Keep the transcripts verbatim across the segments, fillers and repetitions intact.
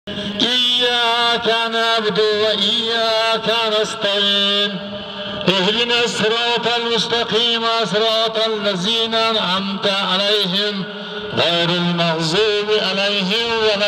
إياك نعبد وإياك نستعين اهدنا الصراط المستقيم صراط الذين أنعمت عليهم غير المغضوب عليهم ولا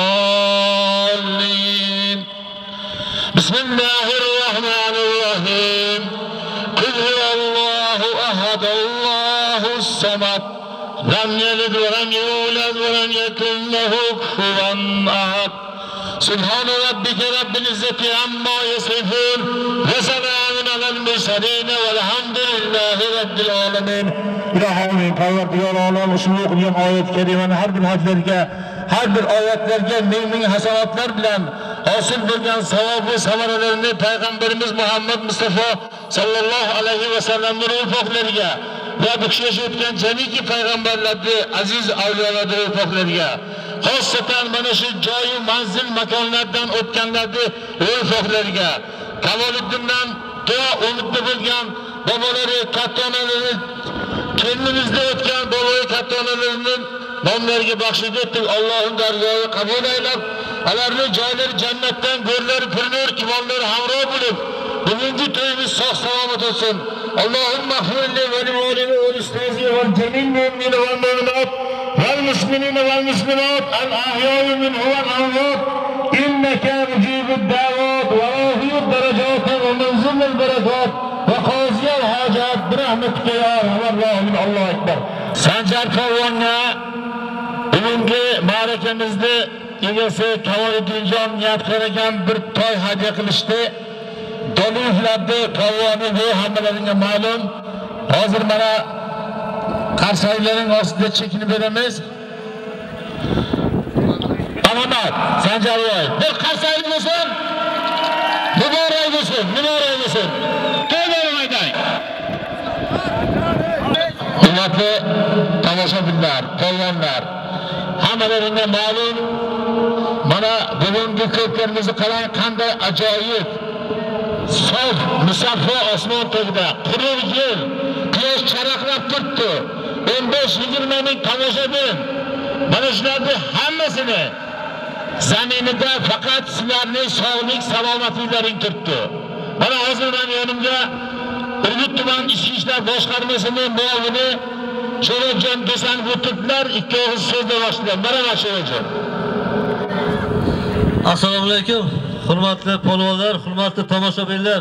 الضالين بسم الله الرحمن الرحيم قل هو الله أحد الله الصمد لم يلد ولم يولد ولم يكن له كفوا أحد سبحان ربك رب العزة عما يصفون وسلام على المرسلين والحمد لله رب العالمين. İlahi Parvardigar olam ushbu o'qigan oyat karimani har bir hajlarga, har bir oyatlarga ming-ming hasanatlar bilan hosil bo'lgan savob va samaralarini Payg'ambarimiz Muhammad Mustafa sallallohu alayhi va sallamning ruhohlariga va bu kishi o'tgan jamiki payg'ambarlarning aziz avliyolarning ruhohlariga, xosatan mana shu joy manzil makonlardan o'tganlarning ruhohlariga, Kamoliddindan duo umidda bo'lgan bobolari, katta-onalari, kelinimizda o'tgan boboy katta-onalarining nomlariga baxshid etdik. Allohning dargohiga qabul aylab, ularning joylari jannatdan go'rlari purnur, imonlari hamroh bo'lib, bugungi to'yimiz sog' salomat olsin. Allohumma ighfirli va li walidayya va ustozi va jamil mu'minina va mu'minat val muslimina val muslimat al ahya'i minhum wal amwat innaka mujibud da'wat wa rafiyud darajat wa manzilul barakat va qaziyal hajat bi rahmatika ya Alloh. Allohu akbar. Sanjar Polvonga bugungi ma'rakamizda egasi Kamoliddinjon niyat qilgan bir toy hadya qilishdi. Dolivlarda polvoni bu hammalaringga ma'lum. Hozir mana qarsaylarning ostida chekinib beramiz. Alomat Sanjarboy, bir qarsaylik bo'lsin. Muborak bo'lsin, muborak bo'lsin. To'g'ri aytay. Hurmatli tomoshabinlar, polvonlar, hammalaringga ma'lum. Mana bugungi ko'klarimizni qarang, qanday ajoyib. Sof, musaffo osmon tagida quruq yil, quyosh charaqlab turibdi. o'n besh yigirma ming tomoshabin. Mana shularning hammasini zaminida faqat sizlarning sog'lik, salomatliklaring turibdi. Mana hozir men yonimda Urgut tuman ichki ishlar boshqarmasining muavini Sho'rojon Do'sanov o'tiribdilar. Ikki og'iz so'zla boshladilar. Marhamat Sho'rojon. Assalomu alaykum. Hurmatli polvonlar, hurmatli tomoshabinlar.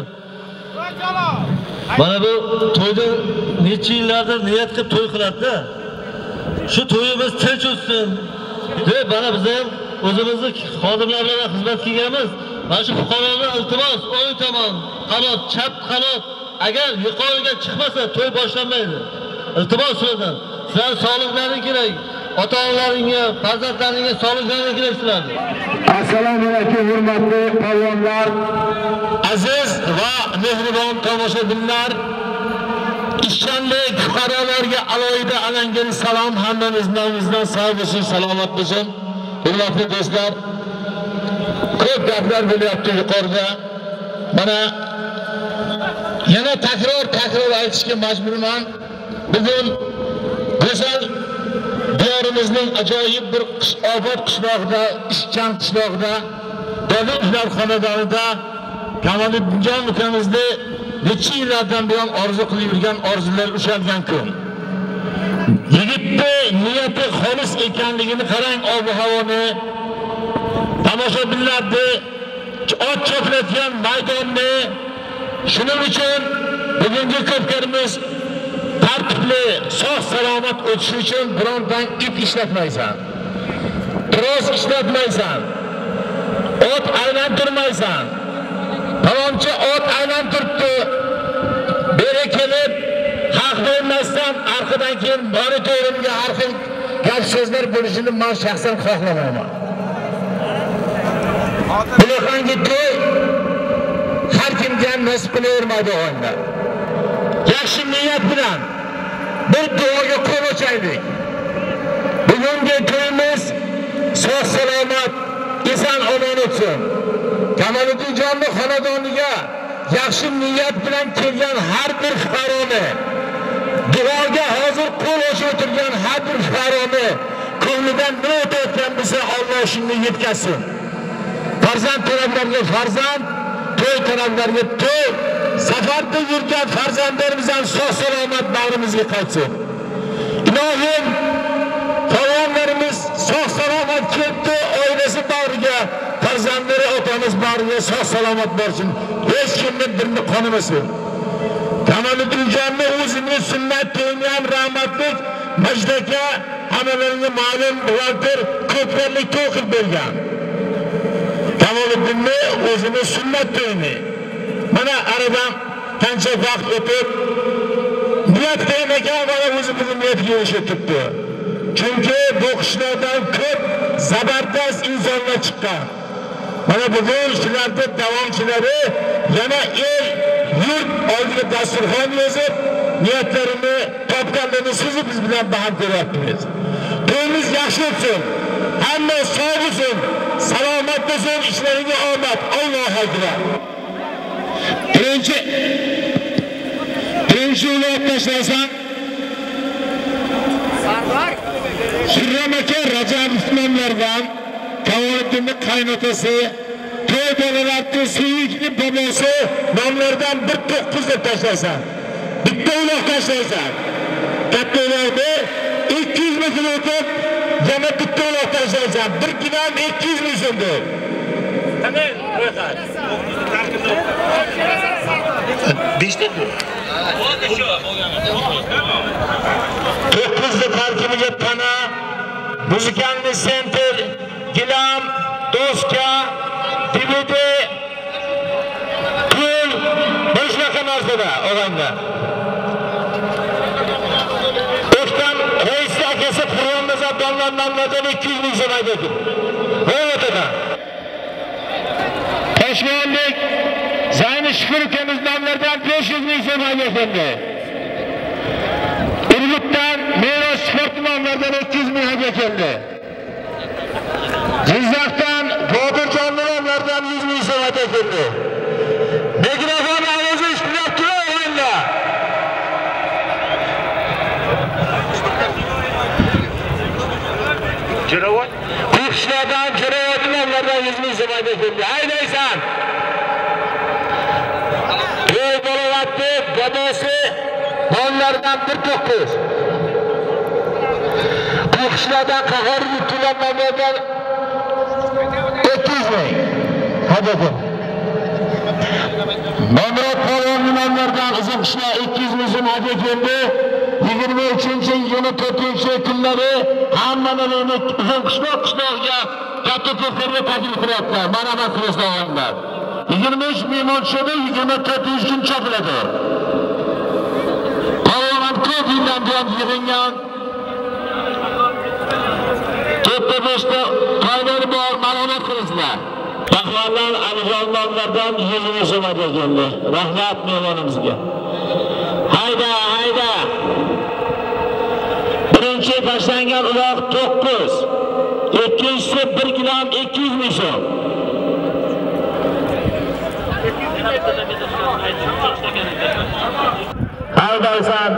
Mana bu to'yda necha yillardir niyat qilib to'y qiladi-da. Shu to'yimiz tinch o'tsin deb mana biz ham o'zimizni xodimlar bilan xizmat qilganmiz. Mana shu fuqarolar iltimos, o'ng tomon, qanot, chap qanot agar yuqoriga chiqmasa to'y boshlanmaydi. Iltimos sizlardan. Sizlar sog'liqlaring kerak. Ota-onalaringga, farzandlaringga sog'liqlaring kerak sizlarga. Assalomu alaykum hurmatli polvonlar, aziz va mehribon tomoshabinlar. Ishchanlik fuqarolarga alohida alangani salom, hammamizdan bizdan sog' bo'lsin, salomat bo'lsin. Hurmatli do'stlar, ko'p gaplar bo'lyapti yuqorida. Mana yana takror takror aytishga majburman. Bugun go'zal diyorimizning ajoyib bir obod qishlog'ida, ishchan qishlog'ida, Dolivlar xonadonida Kamoliddinjon ukamizni necha yillardan buyon orzu qilib yurgan orzular ushalgan kun. Yigitni niyati xolis ekanligini qarang, ob-havoni, tomoshabinlarni ot choplayotgan maydonni. Shuning uchun bugungi ko'pkarimiz tartibli, sog' salomat o'tishi uchun birondan ip ishlatmaysan. Tross ishlatmaysan. Ot aylantirmaysan. Palonchi ot aylantiribdi. Beri kelib, haq bermasdan arqadan keyin monitorimga har xil gap so'zlar bo'lishini men shaxsan xohlamayman. Bunaqangi to'y har kimga nasib qilavermaydi o'yinlar. Yaxshi niyat bilan bir duoga qo'l ochaylik. Bugungi to'yimiz sog' salomat, eson omon o'tsin. Kamoliddinjonning xonadoniga yaxshi niyat bilan kelgan har bir fuqaroni, duoga hozir qo'l ochib o'tirgan har bir fuqaroni ko'nglidan nima o'tayotgan bo'lsa Alloh shunga yetkazsin. farzand taraflarga farzand, to'y taraflarga to'y, safarda yurgan farzandlarimizdan sog' salomat bag'rimizga qaytsin. Ilohim, farzandlarimiz sog' salomat ketdi, oilasi bag'riga, farzandlari otamiz bag'riga sog' salomat bo'lsin. Hech kimni dilni qonimasin. Kamoliddinjonning o'zini sunnat qilgan rahmatlik Majdaka hammalarga ma'lum bulardir ko'plarlik to'qib bergan. Kamoliddinni o'zini sunnat to'yini. Mana aradan qancha vaqt o'tib niyat qilgan ekan, mana o'zi bizni niyatga erishibdi. Chunki bu qishlardan ko'p zabardast insonlar chiqqan. Mana bugun shularda davomchilari yana el yurt oldiga dasturxon yozib, niyatlarini topganlarni sizni biz bilan baham ko'ryapmiz. To'yimiz yaxshi o'tsin, hamma sog' bo'lsin, salomat bo'lsin, ishlariga omad. Allohu akbar. Birinchi birinchi uloq tashlasam Sarvar Shirram aka Rajabov nomlardan Kamoliddinning qaynotasi, to'y bolalarning suyukli bobosi nomlardan bir to'qqiz deb tashlasan. Bitta uloq tashlasan. Katta uloqda ikki yuz metr o'tib, yana bitta uloq tashlasan. Bir kilogram ikki yuz ming so'mdir. Qanday ro'yxat? besh ta. to'qqizta tarkibiga tana, muzikalniy senter, gilam, doska, D V D, pul, bir shunaqa narsada og'ayni. O'shdan Reis akasi Qur'onmazab donlardan ikki yuz ming so'm aytdi. Ro'yxatdan. Toshkentlik Zayni Shukur ukamiz nomlardan besh yuz ming so'm aytdi. Urgutdan Meros sport nomlardan ikki yuz ming hadiya keldi. Jizzaxdan Bodirjon nomlardan yuz ming so'm hadiya keldi. Mikrofon ovozi ishlab turibdi. Jirovot Qo'shlardan Jirovot nomlardan yuz ming so'm hadiya keldi. Haydaysan. To'y bo'layapti, bobosi nomlardan bir to'qqiz. Qo'shlardan Qahar Tulan nomlardan ikki yuz ming. Hadi bu. Nomrod Polvon nomlardan Uzunqishloq ikki yuz ming so'm hadiya keldi. yigirma uchinchi yigirma to'rtinchi kunlari hammalarini Uzunqishloq qishlog'iga katta to'plarga taklif qilyaptilar. Marhamat qilinglar. yigirma uch ming mo'lchada yigirma to'rtinchi kun chopiladi. Polvon ko'p yildan buyon yig'ingan to'rtta beshta to'ylar bor, marhamat qilinglar. Rahmatlar Alijonlardan yuz ming so'm hadiya keldi. Rahmat mehmonimizga. Hayda, hayda. Birinchi tashlangan uloq to'qqiz. Ikkinchisi bir kilogram ikki yuz ming so'm. Haydaysan.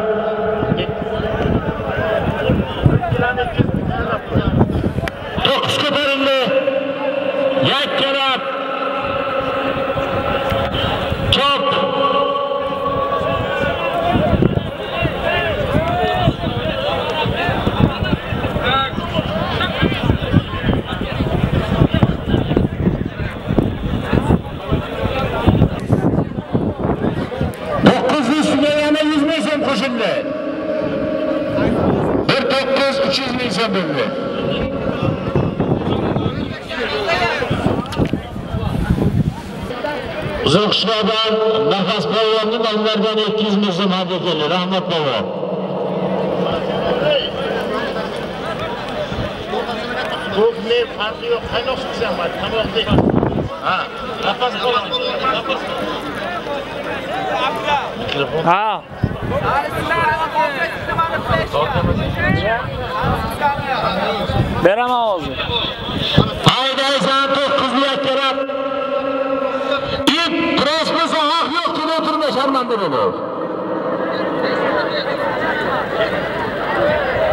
To'qqiz ko'tarildi. Yakkalab. Chop. bir to'qqiz uch yuz ming so'm bo'ldi. Uzunqishloqdan Nafas Polvonning nomlaridan ikki yuz ming so'm hadiya keldi. Rahmat Polvon. Ko'pni farqi yo'q, qaynoq chiqsan bor, tamoqdek. Ha, Nafas Polvon. Ha. Beraman hozir. Haydaysan to'qqiz yakkalab. İp prosmasa haq yo'q, kim o'tirma sharmanda bo'lib.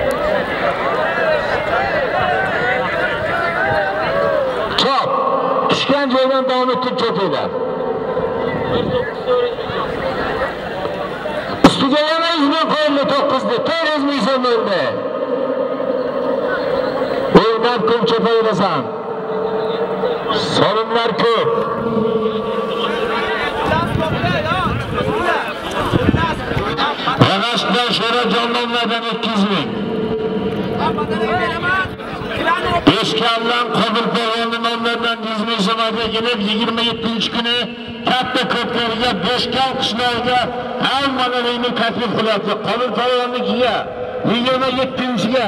Chop. Pişgan joydan davom etib ketinglar. Ustiga yana yuz ming qo'yildi, to'qqizda to'rt yuz ming so'm bo'ldi. O'ynab kun chopaylasan. So'rimlar ko'p. Ag'ashdan Sho'ra jonlardan ikki yuz ming. Beşkaldan Qobil Polvonni nomlaridan yuz ming so'mga kelib yigirma yettinchi kuni katta ko'pkariga Beshkal qishlog'iga hammalarni taklif qilyapti. Qobil Polvonnikiga yigirma yettinchiga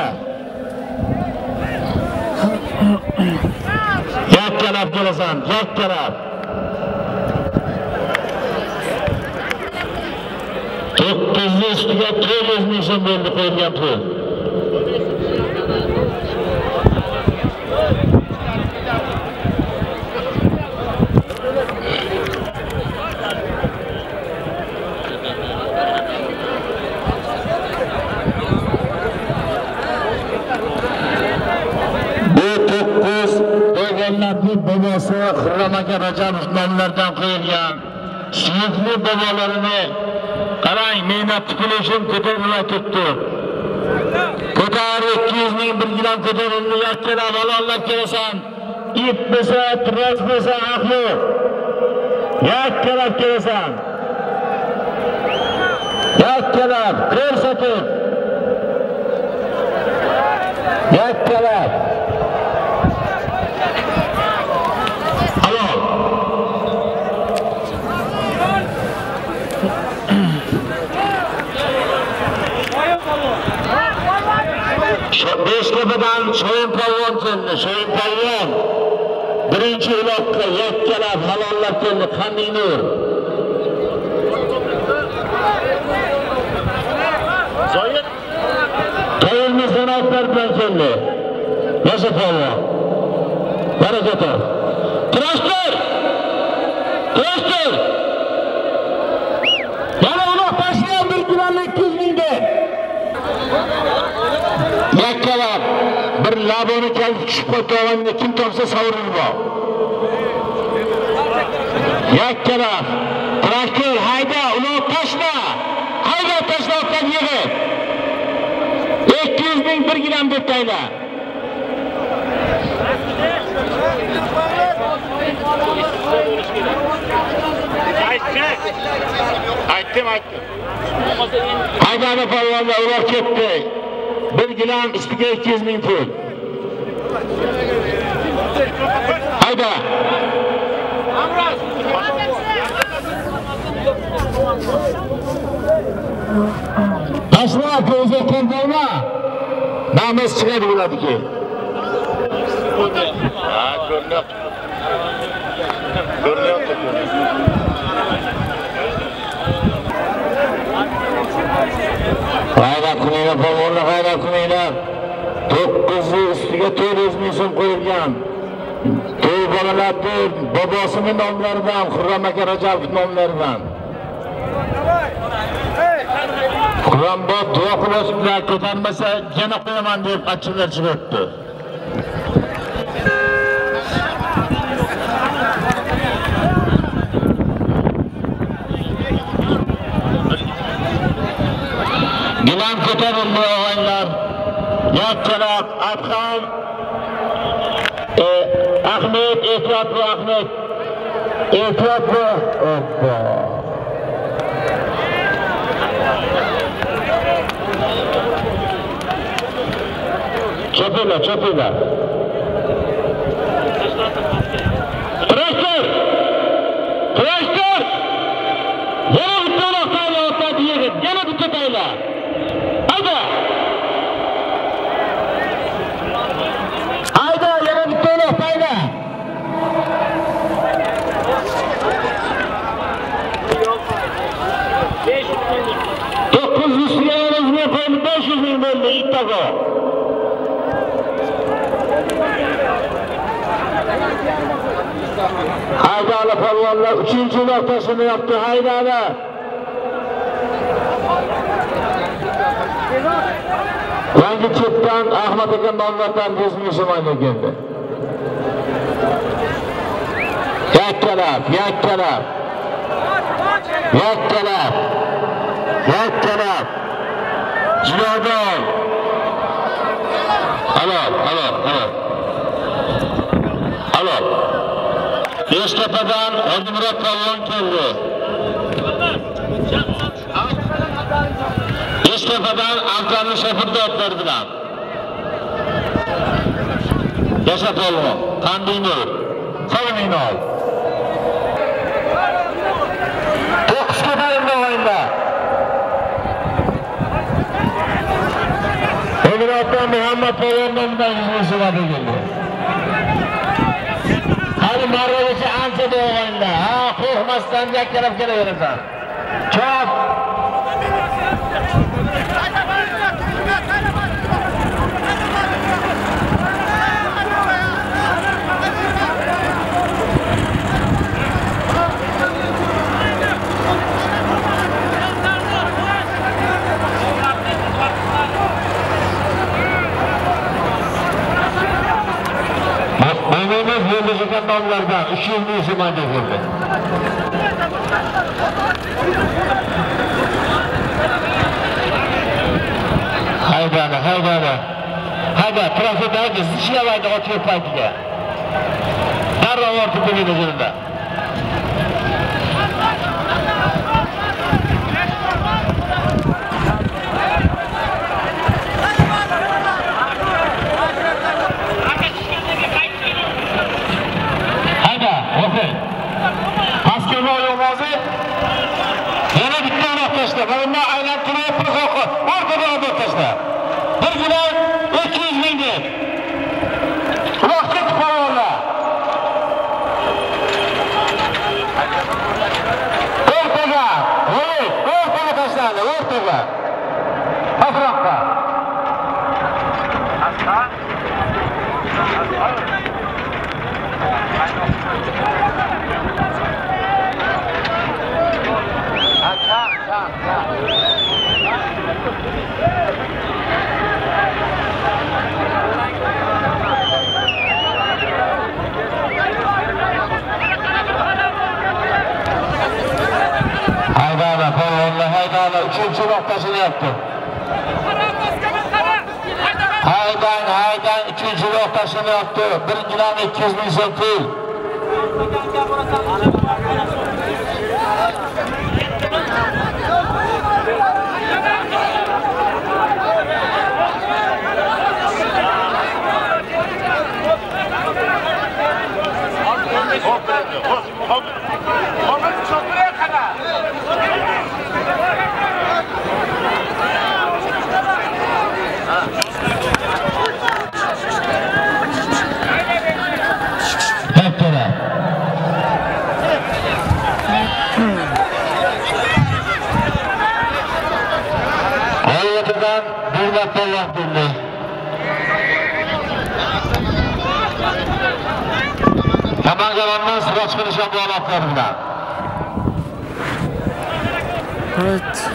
yakkalab kelasan, yakkalab. to'qqiz yuz ustiga to'rt yuz ming so'm bo'ldi qo'yilgan pul. Bobosi Xurram aka Rajabov nomlaridan qo'yilgan suyukli bobolarini qarang, mehnat puli uchun ko'tarilmay turibdi. Ko'tar ikki yuz ming bir gilam ko'tarildi, yakkalab halollab kelasan. Ip bo'lsa, tiroz bo'lsa, aqli yakkalab kelasan. Yakkalab ko'rsatib. Yakkalab Beştepe'den Sho'yin Polvon keldi. Sho'yin Polvon birinchi uloqqa yakkalab halollab keldi. Qanday nur. Zoyir To'yilni san'atlar bilan keldi. Yasha Polvon. Barakat ol. Kurashdir! Kurashdir! Yana uloq tashlayan bir gilam ikki yuz mingda. Yakkalab bir laboni kelib tushib qo'yganini kim topsa savurir bu. Yakkalab traktor hayda, uloq tashla. Hayda tashlabdan yig'ib. ikki yuz ming bir gilam deb tayla. Aytdim, aytdim. Haydani polvonlar ular ketdi. Bir gilam ustiga ikki yuz ming pul. Hayda. Tashla ko'zga ko'rma. Namus chiqadi bularniki. Ha, ko'ryapti. Ko'ryapti. Hayda kuninglar polvonlar, hayda kuninglar. to'qqiz yuz ustiga to'rt yuz ming so'm qo'yilgan. To'y bolalarni bobosining nomlaridan, Xurram aka Rajabov nomlaridan. Xurram bob duo qilishlar ko'tarmasa yana qo'yaman deb achchiqlar chiqibdi. Gilam ko'tarildi o'g'aylar. Yakkalab Abxam e, Ahmet, ehtiyot bu Ahmet. Ehtiyot bu. Hoppa. Çöpüyle, çöpüyle. Traktör! Traktör! Yana bir taraftan orta diye yana bir tutayla. Hayda! Hayda, yana bir taraftan dokuz yüz lira özüne koydu, beş yüz bin bölümde ilk defa. Haydalı polvonlar üçüncü noktasını yaptı. Haydalı. Yangi Çet'ten Ahmet Ekan Donlar'dan yüz ming so'mga keldi. yakkalab, yakkalab. Yakkalab. Yakkalab. Jirodon. Halol, halol, halol. Halol. Beştepe'den Özdemir Polvon keldi. Beştepe'den Ankara'nın Şefir'de bilan. Yaşa Polvon, Kandinur, Salminol. To'qqiz ko'tarimda o'yinda. Ömrotdan Muhammad Polvondan yuzlashadi keldi. Hali marragacha ancha o'yinda. Ha, qo'rqmasdan yakkalab kelaverasan. Chop. Mehmet Yıldız'ın dallardan üç yıl neyse bence geldi. Haydana, haydana. Hayda, trafik herkes işlemaydı o tüyüpaydıya. Darla var tuttu bir üzerinde. Bununla aylantirib qo'yib, orqaga olib tashla. Bir kilo ikki yuz ming deb. Vaqtga qo'yinglar. O'rtaga, voy, o'rtaga tashladi, o'rtaga. Atrofga. Haydana, Polvonlar haydana uchinchi noktasini yaptı. Haydan, haydan uchinchi noktasini yaptı. Birinchidan ikki yuz ming so'm pul. Hayatından bir dakika vaktinde. Hemen kalandan sıra çıkışan bu alaplarından. Evet.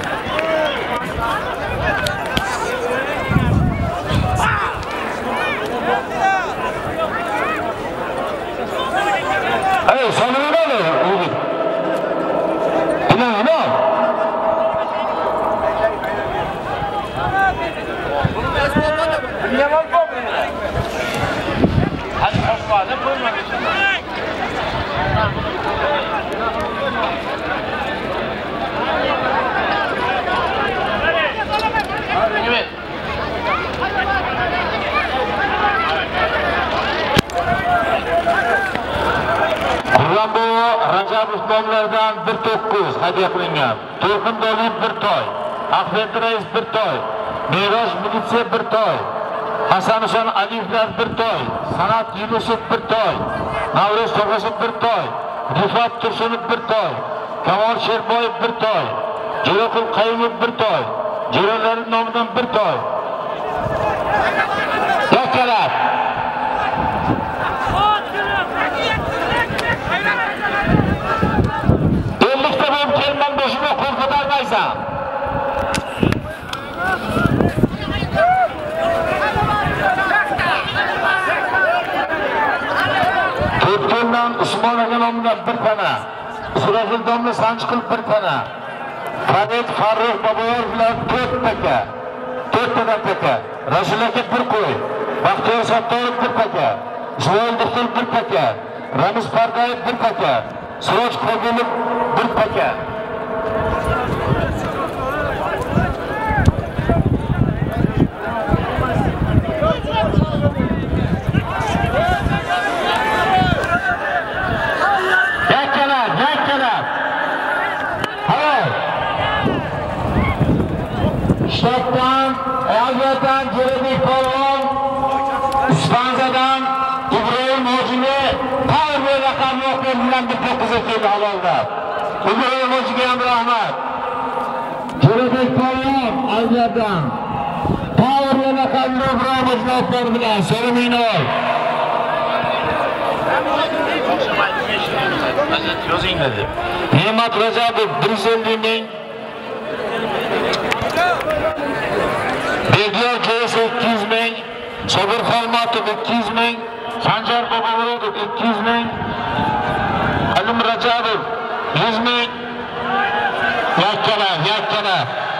Hey, sonunu da ne? Oğlum. İnan, inan. Yaman top. Hadi kaçma, ne koyma geçin. Gibi. Kurban bu Rajab Usmonlardan bir to'qqiz hadiya qilingan. To'lqin Doliyev bir toy, Ahmet Reis bir toy, Merosh Militsiya bir toy, Hasanxon Aliyevlar bir toy, Sanat Yunusov bir toy, Navro'z To'g'asov bir toy, Rifat Tursunov bir toy, Kamol Sherboyev bir toy, Jiroqul Qayumov bir toy, Jironlar nomidan bir toy. Yakkalar. Ellikta bo'lib kelman boshimga qo'l ko'tarmaysan. To'rtko'ldan Usmon aka nomidan bir tana, Surafil domla Sanchiqil bir tana, Farid Farruh Boboyor bilan to'rt taka, to'rt tana taka, Rasul aka bir qo'y, Baxtiyor Sattorov bir taka, Ismoil Do'xtir bir taka, Ramiz Pardayev bir taka, Suroj Qobilov bir taka. Ştat'tan, Elbet'ten Cerebik Polon, İspanza'dan İbrahim Hoca'nı Power rakamı okuyulan bir dokuz ekili halalda. İbrahim Hoca'ya hem rahmet. Cerebik Polon, Elbet'ten Power rakamı İbrahim Hoca'nı okuyulan Serumin ol. Nimet Recabov bir yüz elli bin, Begiyor Kayası iki yüz bin, Sabır Falmatov iki yüz bin, Sancar Babavurodov iki yüz bin, Halim Recabov yüz bin, Yakkana, Yakkana.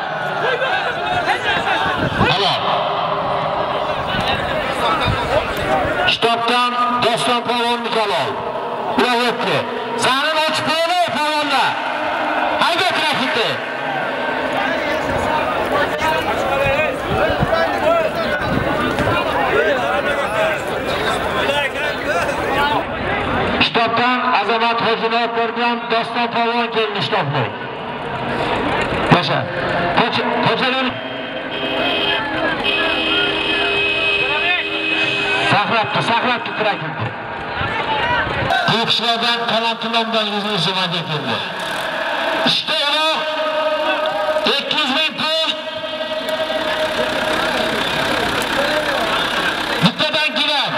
Hala. Kitaptan Dostan Polon Nikolov. Rahmetli. Senin açık oğlu Polon'da. Haydi trafikte. Kitaptan Azamat Hocalar bilan Doston Polvon keldi kitobni. Başa. Hocalar saqlabdi, saqlabdi traktorni. Bu kishilardan Kalantilomdan yüz ming keldi. İşte ular ikki yuz ming pul bittadan giren.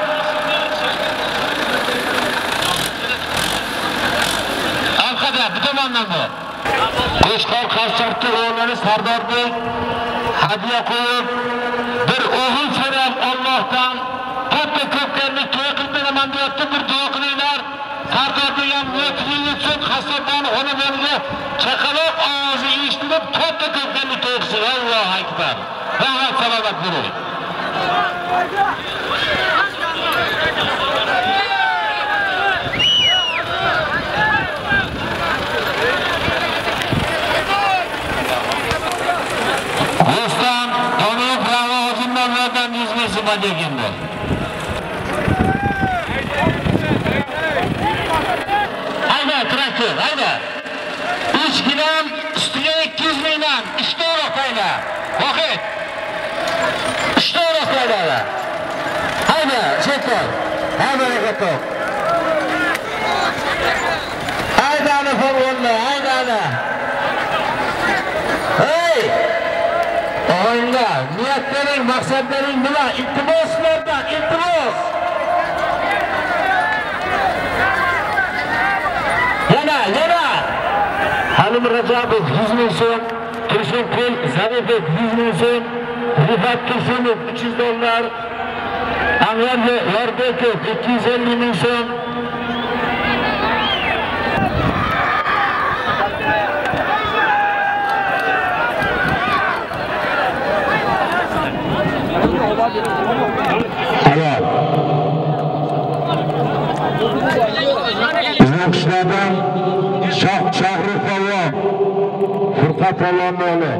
Arkada bu tomondan bu. Qo'shqor Qarchaqchi o'g'illari Sardorga hadiya qo'yib, bir o'g'il so'rab Allohdan katta ko'pkarni to'y qilib beraman deyapti, bir duo qilinglar. Sardorga ham niyatini yetsin, hasaddan xonadoniga chaqaloq ovozi eshitilib katta ko'pkarni to'y qilsin. Allohu akbar. Rahmat salomat bo'ling. Dostan, Tonu Bravo Hocimlardan yüz ming so'm degandi. Hayda traktor, hayda. uch gilam ustiga ikki yuz mingdan uchta o'roqlayla. Vaqt. uchta o'roqlayla. Hayda, chekol. Hayda rakatoq. Hayda ana favonlar, hayda ana. Hey! Oyunda, niyatlaring, maqsadlaring nima? Iltimoslardan, iltimos. Yana, yana. Halim Rajabov yüz ming so'm, Tursunkul Zaripov yüz ming so'm, Rifat Tursunov uch yuz dollar, Anvar Yorbekov ikki yuz ellik ming so'm. Hayır. Bizim kişilerden Şah Şahri Polvon, Furqat Polvon'un oğlu.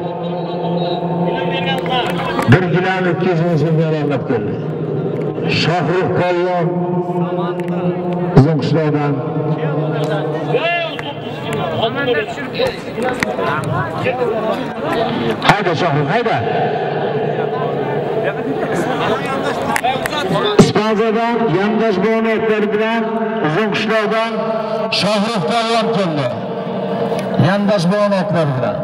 Bir gilam ikki yuz ming so'm yo'llab keldi. Şahri Polvon bizim kişilerden. Hayda Şahri, hayda. İspanza'dan yandaş boğunetleri bilen uzun kuşlardan Şahruf Polvon keldi. Yandaş boğunetleri bilen.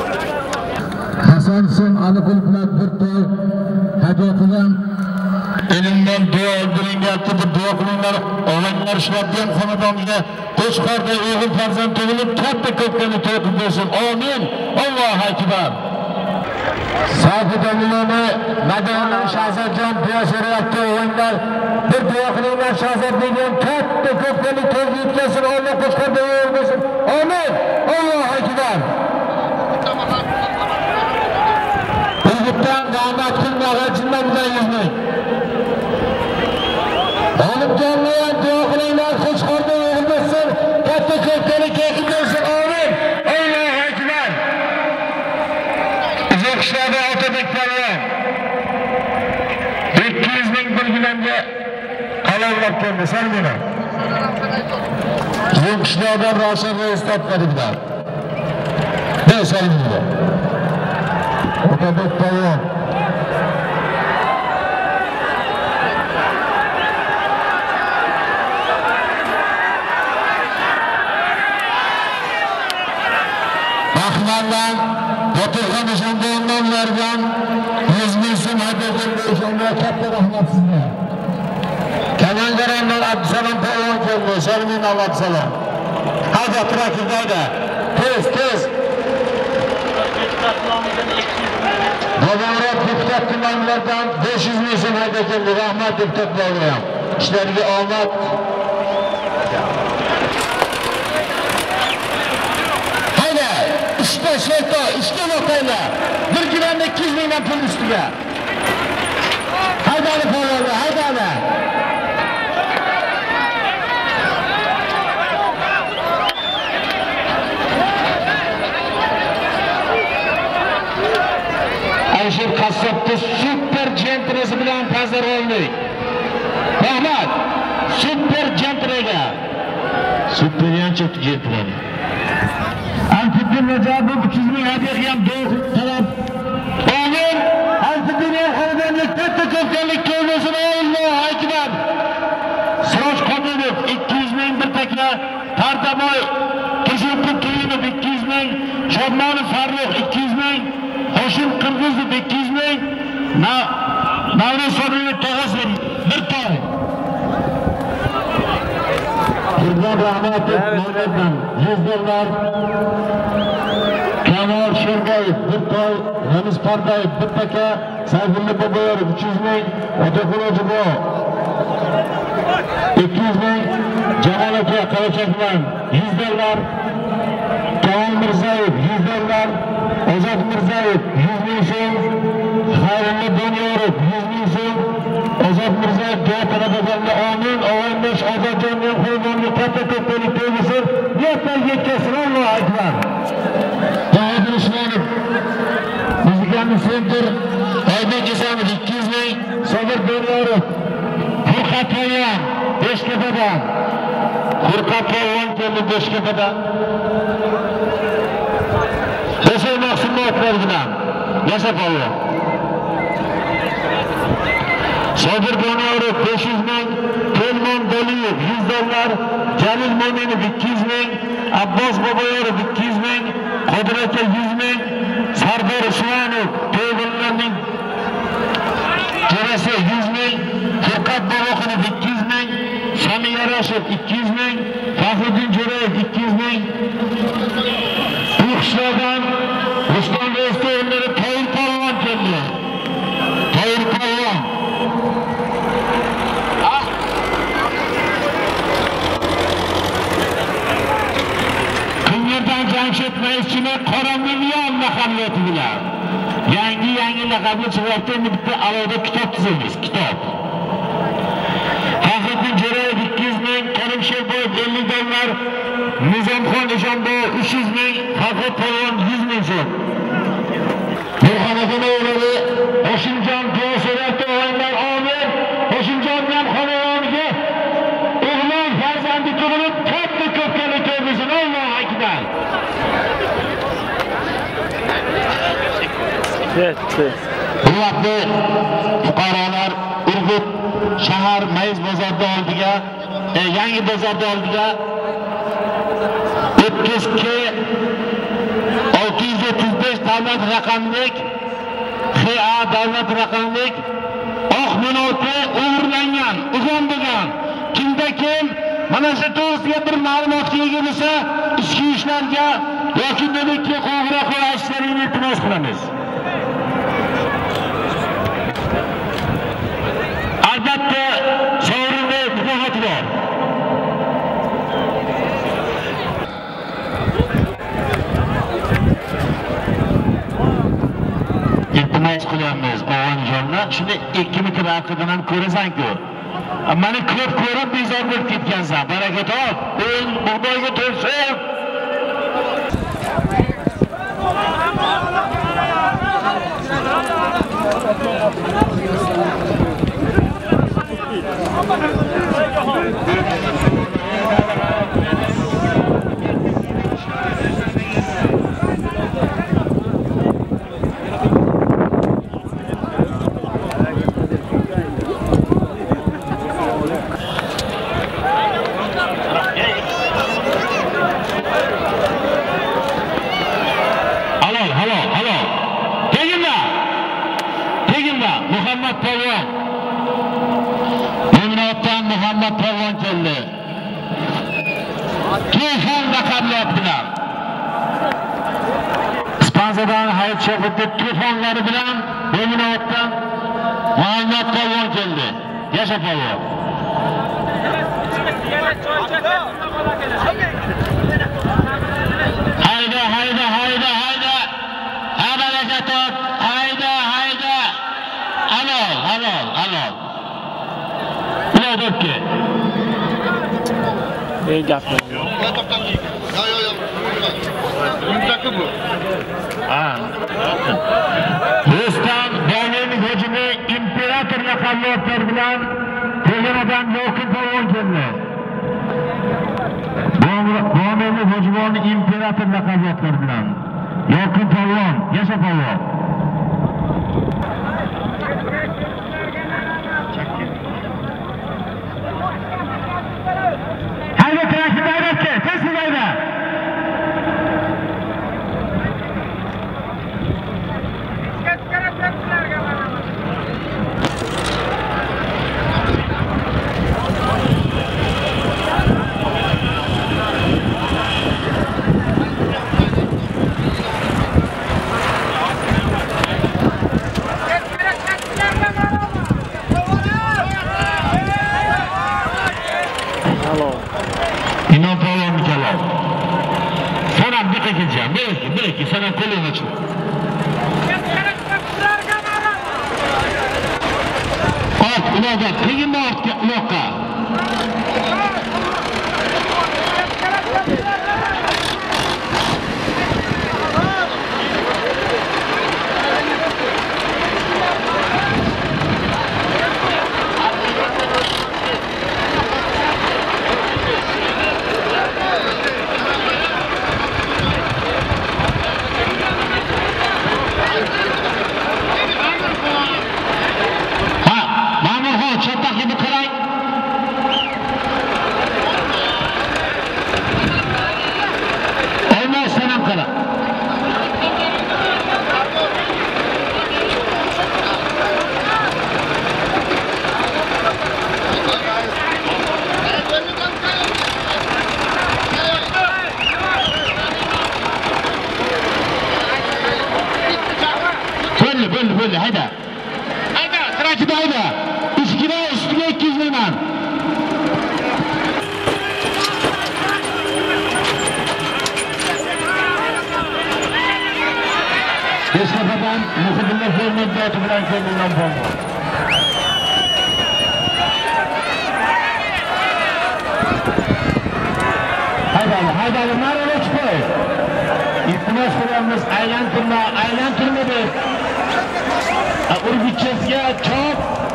Hasan Hüseyin Alıkul bilen bir toy hediye kılan elimdan duo öldürüngəti bir duo qılınlar. Oğlanlar işlətdiyen xonadonga Qo'chqorda o'g'il farzand tug'ilib, katta ko'pkani to'qib bersin. Amin. Allohu akbar. Safidamilani Madonna Shahzodjon duo so'rayapti. Oğlanlar bir duo qilinglar, Shahzodjon katta ko'pkani to'qib yetkazsin. Alloh Qo'chqorda o'g'il bersin. Amin. Allohu akbar. Yigitdan rahmat qilmoqqa jinnatdan yuzmang. Olib kelmagan duo qilinglar, Qo'chqorda o'g'il bersin. Katta ko'pkani to'qib bersin. Amin. Allohu akbar. Uzoqishlarda Otabek Parvon ikki yuz ming belgilangan qalovlab keldi. Salmina. Uzoqishlardan Roshid Reis topadilar. Ne Salmina. Otabek Parvon. Rahmandan Baturxon Eshonboyevdan vergan yüz ming so'm hadyadan Eshonboy katta rahmat sizga. Kamangarondan Abdusalom Parvon keldi. Sharmin Abdusalom. Hadi trakidayda. Tez tez. Bobomurod deputat tumanlardan besh yuz ming so'm hadya keldi. Rahmat deputat bo'lgan. İşlariga omad. İşte şeyto, işte notayla. Bir güvende iki yüz mingden pul üstüge. Haydi Ali Parvonga, haydi Ali. Ayşir Qassobni super gentresi bilan ta'zir oldik. Rahmat, super gentrega. Super gentrega. Alfiddin Rajabov uch yuz ming hadyaga ham do'q talab. Amin. Alfiddin xonadonlik katta ko'pkalik ko'rmasin. Allohu akbar. Siroj Qodirov ikki yuz ming bir takla. Tardaboy Tursunqul To'yinov ikki yuz ming. Shodmonov Farruh ikki yuz ming. Hoshim Qirg'izov ikki yuz ming. Navro'z Sodiqov tog'asi bir to'y. Qurban Rahmatov Muhammaddan yuz dollar. Kamol Sherboyev bir to'y, Ramiz Pardayev bir taka, Sayfulla Boboyev uch yuz ming, Otaxon Ojibo ikki yuz ming, Jamol aka Qarachakdan yuz dollar, Kamol Mirzayev yuz dollar, Ozod Mirzayev yuz ming so'm, Xayrulla Doniyorov yuz ming so'm, Ozod Mirzayev duo talab qilganda amin. Ovoynash Ozodjonning qo'lini katta ko'pkalik to'ysin. Niyatlar yetkazsin. Allohu akbar. Bahodir Usmonov Muzikani Center Oybek Isamov ikki yuz ming, Sobir Doniyorov Furqat Polvon Beshtepadan Furqat Polvon keldi Beshtepadan. Husayn Mahsumov bilan Yasha Polvon. Sobir Doniyorov besh yuz ming, Kelmon Doliyev yuz dollar, Jalil Mo'minov ikki yuz ming, Abbos Boboyorov ikki yuz ming, Qodir aka yuz ming, Sardor Usmonov To'ybillarning Terasi yuz ming, Furqat Boboxonov ikki yuz ming, Sami Yarashov ikki yuz ming, Faxriddin Jo'rayev ikki yuz ming. Bu qishloqdan Rustam Restoranlari Toyir Polvon keldi. Toyir Polvon Jamshid Maischini Qora Million mahaliyati bilan yangi yangi laqabni chiqardi. Bitta alohida kitob tuzamiz, kitob. Faxriddin Jo'rayev ikki yuz ming, Karim Sherboyev ellik dollar, Nizomxon Eshonboyev uch yuz ming, Farhod Polvon yuz ming so'm. Burxonaxon o'g'li Hoshimjon duo so'rayapti. O'g'illar amin. Hoshimjon ham xonadoniga o'g'lon farzandi tug'ilib katta ko'pkalik ko'rsin. Allohu akbar. Hurmatli fuqarolar, Urgut shahar Mayiz bozorda oldiga, e, yangi bozorda oldiga o'ttiz ikki olti yuz o'ttiz besh davlat raqamlik X A davlat raqamlik oq oq minoti o'g'irlangan, uzun bo'lgan. Kimda kim mana shu to'g'risida bir ma'lumotga ega bo'lsa, ichki ishlarga yoki nobekka qo'ng'iroq qilishlarini iltimos qilamiz. Albatta, sovrinda mukofot bor. Iltimos qilyapmiz o'g'onjonlar. Shuni ikki metr orqadan ham ko'rasan-ku. Mani ko'p ko'rib bezor bo'lib ketgansan. Baraka top. O'yin bug'doyga to'lsin. Muhammad Polvon. Memnunotdan Muhammad Polvon keldi. Tufon raqamlar bilan. Spanzadan hayot shogirdi tufonlari bilan Memnunotdan Muhammad Polvon keldi. Yasha Polvon. Hayda, hayda, hayda, hayda. Abalaka top. Hayda, hayda. Halol, halol, halol. Bular dopki. Ey gapni. Yo, yo, yo. Yumshoq bu. Ha. Rustam Boyning hujumi imperator laqabli bilan Tegaradan Yoqub Polvon keldi. Boyning hujumini imperator laqabli bilan Yoqub Polvon, Yasha Polvon. Haydi tarafı bayrakçı, teslim haydi. İnan Polvon Mikalov. Sana bir çekeceğim. Belki, belki sana kolunu açın. Bak, uloqqa, tegin bak uloqqa. Böyle böyle hayda. Hayda sırakide hayda. Üstüne üstüne iki yüz liman. Beştepe'den Muhibullah Hürmet Dağıtı bilen kendinden bomba. Haydalı haydalı nereye çıkıyor? İltimas kuramız aylantirma aylantirma bir. Urgutchasiga chop.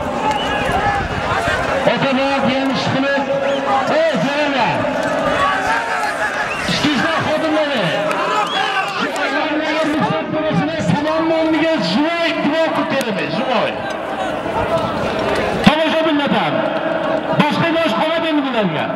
Otaboq yanish qilib, ey zaralar. Ishchilar xodimlari. Shularga ruxsat berishini salom o'rniga Jivoy ittifoq ko'taramiz, Jivoy. Tomoshabinlar. Boshqa yosh qoladi endi bularga.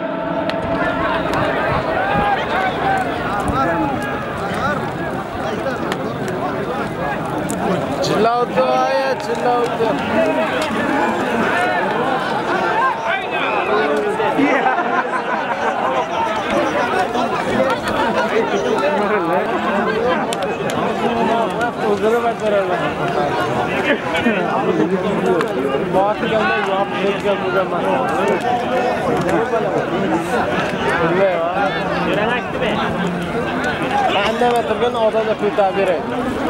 Chillout ayet. Anda bitirgan odamga ko'tarib beray.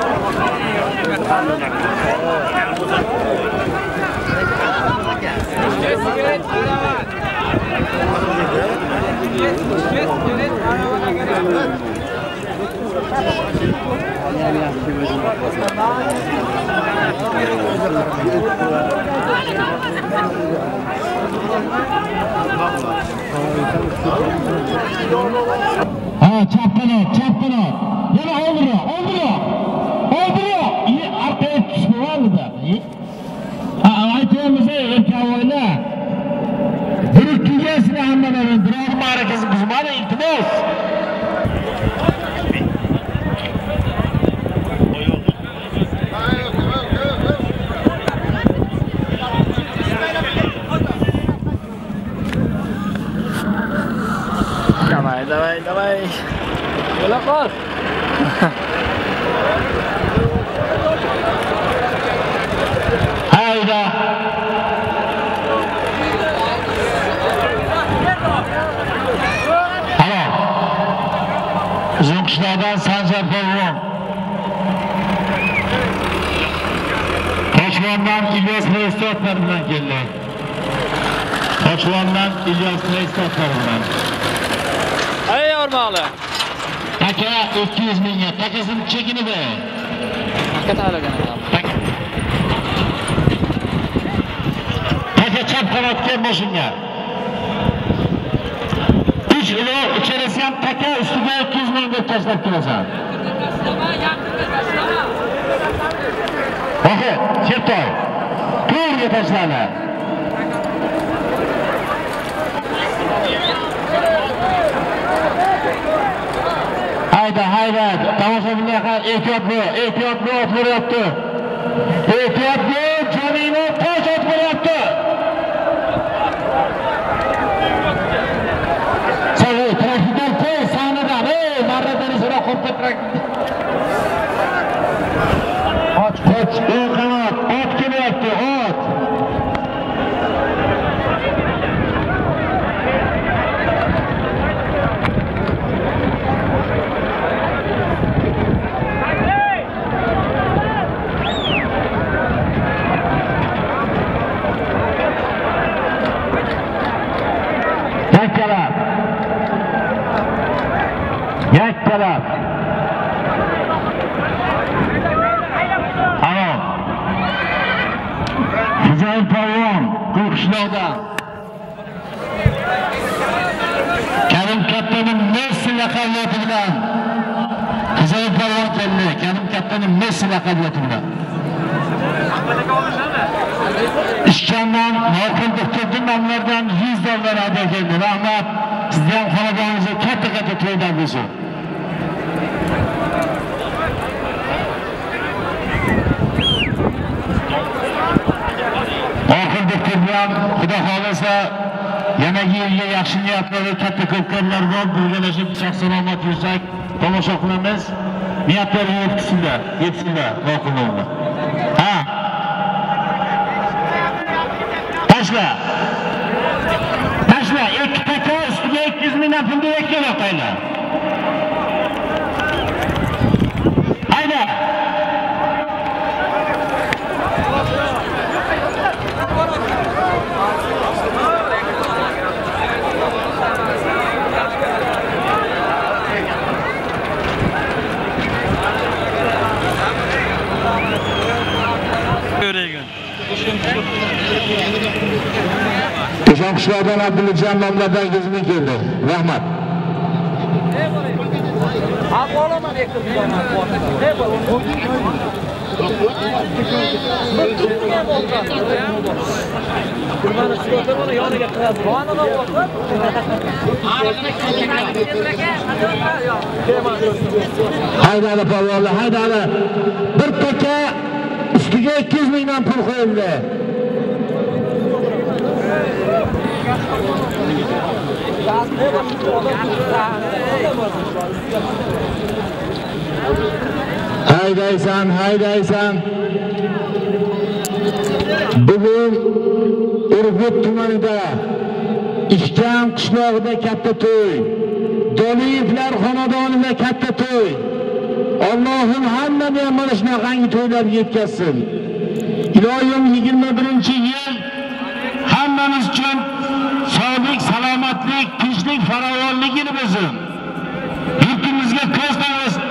Ha, çapkını, çapkını. Yana olduruyor, olduruyor. Olduruyor. İyi, arkaya düşme var mı da? İyi. Ha, aytayımızı erkavayla. Dürük tüyesini hamdelerin, durağım harekesi kızmana iltimos. Давай, давай, давай. Yola qol. Hayda. Alo. Uzunqishlardan Sanjar Polvon. Qo'chvondan İlyas Ne'istotlar bilan keldi. Qo'chvondan İlyas Ne'istotlar bilan. Ay yormaqli. Taka ikki yuz mingga, takasini chekini ber. Taka talagan adam. Taka chap qanotga boshingga. uch ilo uchalasi ham taka ustiga ikki yuz ming deb tashlab kelasan. Oxi, Chertoy. To'g'riga tashlana. Hayda, hayda. Tomoshabinlar ehtiyotli, ehtiyotli o'tlayapti. Ehtiyotli, Jamila tosh o'tlayapti. Seni trafikdan tez sahnadan, ey, marradan so'ra qo'rqib traktor. Ot, qoch, ey qanot, ot kelyapti, ot. Yakkalar. Yakkalar. Alo. Husayn Polvon, Qo'qishloqdan. Karim kattaning Messi laqabiyati bilan. Husayn Polvon keldi. Karim kattaning Messi laqabiyati bilan. İşkandan, Malkın Doktor'un namlardan yüz dolar hediye geldi. Rahmat, sizden xonadoningizga katta-katta to'ydan bo'lsin. Malkın Doktor bilan Xudo xolasa yanagi yilga yaxshi niyatlar, katta ko'pkarlar bor. Birgalashib sog' salomat yursak, tomosha qilamiz. Niyatlar yetsinlar, yetsinlar Malkınlarga. Ha? Taşla. Taşla. İki taka üstüne iki yüz bin pul direkt gel atayla. Haydi. Qo'shonqishlardan Abdullajon nomlardan yuz ming keldi. Rahmat. Avvalaman ekib bilaman. Ne bor? Kurbanı sigorta buni yoniga qiladi. Qonunga o'tib. Haydali polvonlar, haydali. Bir taka ustiga ikki yuz mingdan ham pul qo'yildi. Haydaysan, haydaysan. Bugun Urgut tumanida Ishkan qishlog'ida katta to'y. Doliyevlar xonadonida katta to'y. Allohim hammani ham mana shunaqangi to'ylarga yetkazsin. Ilohim yigirma birinchi yil hammamiz uchun sog'lik, salomatlik, tinchlik, farovonligini bersin. Yurtimizga ko'z tag'asin.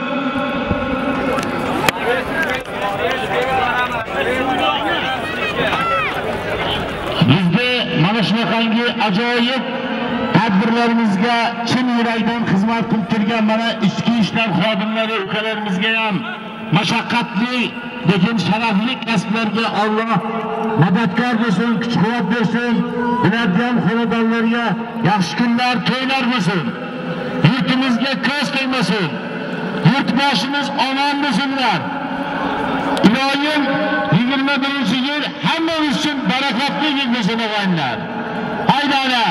Bizda mana shunaqangi ajoyib tadbirlarimizga chin yurakdan xizmat qilib turgan mana ichki ishlar xodimlari ukalarimizga ham mashaqqatli lekin sharafli kasblarga Alloh madadkor bo'lsin, kuch-quvvat bersin. Bulardan xonadonlarga yaxshi kunlar, to'ylar bo'lsin. Yurtimizga ko'z tegmasin. Yurtboshimiz omon bo'lsinlar. Ilohim yigirma birinchi yil hammamiz uchun barakatli yil bo'lsin og'aynilar. Haydana.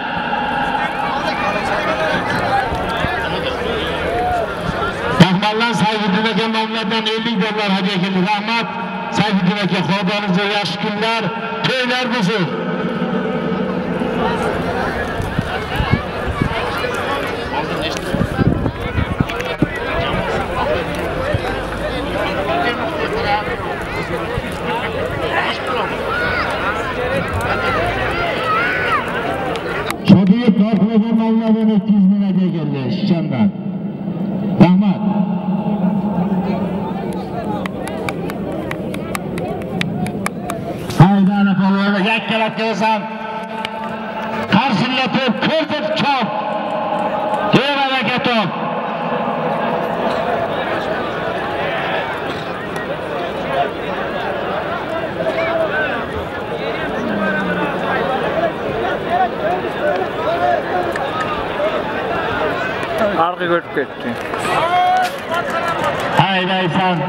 Rahmatlar Sayfiddin aka nomlaridan ellik dollar hadya qildi. Rahmat Sayfiddin aka, xonadoningizga yaxshi kunlar, to'ylar bo'lsin. Şodiyev Torxo'dan Allohdan ikki yuz ming hadya keldi Ishchandan. Rahmat. Haydana polvonga yakkalab kelasan. Qarshilatib, ko'zib chop. Devaraka top. Arqaga o'tib ketdi. Haydaysan.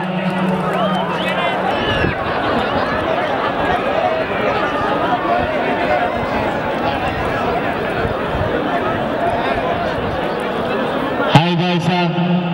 Haydaysan.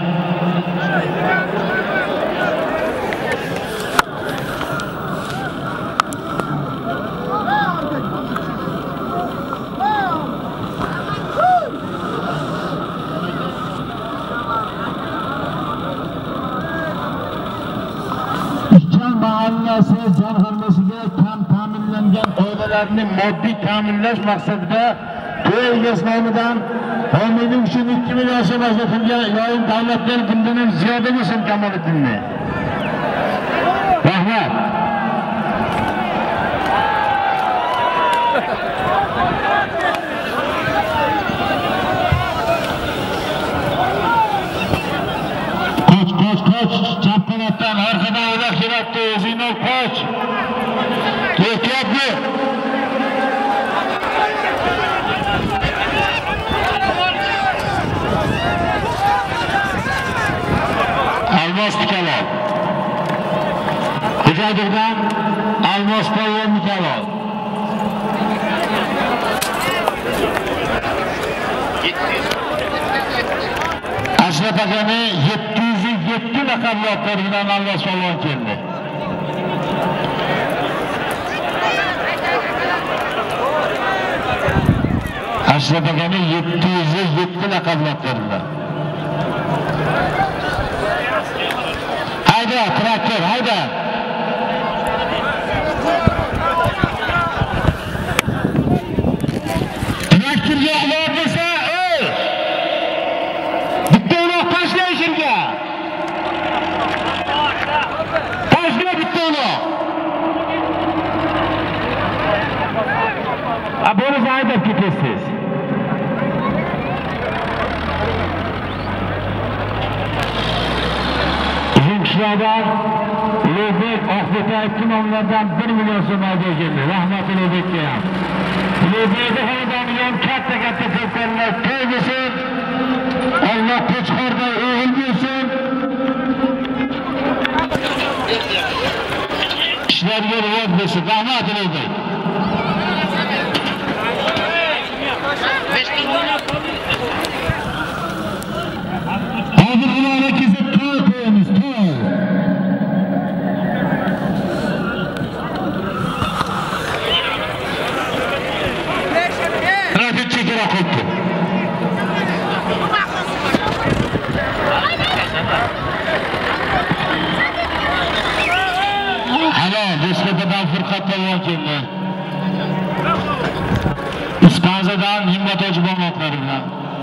Mahallasi jamg'armasiga kam ta'minlangan oilalarni moddiy ta'minlash maqsadida to'y nomidan homiylik uchun ikki million so'm ajratilgan iloyim davlatdan bundan ham ziyoda bo'lsin Kamoliddinni. Rahmat. Qoch, qoch, qoch, chap qanotdan orqadan uzoq kelayapti, o'zingni qoch. Yetyapti. Almos Mikalov. Xo'jaydovdan Almos polvon Mikalov. Ashraf akani yetti yuz yetti laqabli otlardan Almos polvon keldi. Ashraf akani yetti yuz yetti laqabli otlardan. Hayda, traktor, hayda. Traktorga uloq desa, ey! Bitta uloq tashla ishirga. Tashla bitta uloq. A buni haydab ketasiz. Qishloqdan Ulug'bek Oqbetayevning nomlaridan bir million so'm hadya keldi. Rahmat Ulug'bekka ham. Ulug'bekni xonadoniga ham katta-katta to'plarlar to'y bo'lsin. Alloh qo'chqordan o'g'il bersin. ishlarga rivoj bersin. Rahmat ilaydi. Hozir ularga kesib to'y qo'yamiz, to'y. Trafik chekara qo'ydi. Halo, Beshkatadan Furqat Polvon keldi. Ispanzadan Himmat Hojibomovlari bilan.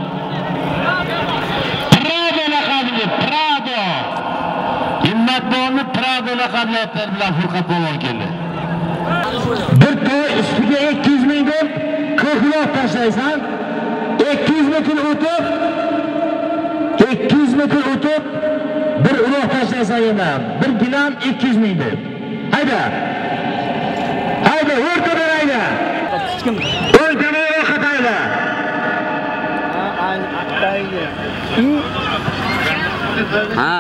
Prado laqabi, Prado. Himmatbonni Prado laqablari bilan Furqat Polvon keldi. Bir to'y ustiga ikki yuz ming deb ko'kloq tashlaysan. ikki yuz metr o'tib, ikki yuz metr o'tib bir uloq tashlaysan yana. Bir gilam ikki yuz ming deb. Hayda. Hayda, o'rtadan hayda. O'rtadan rohat hayda. Ha,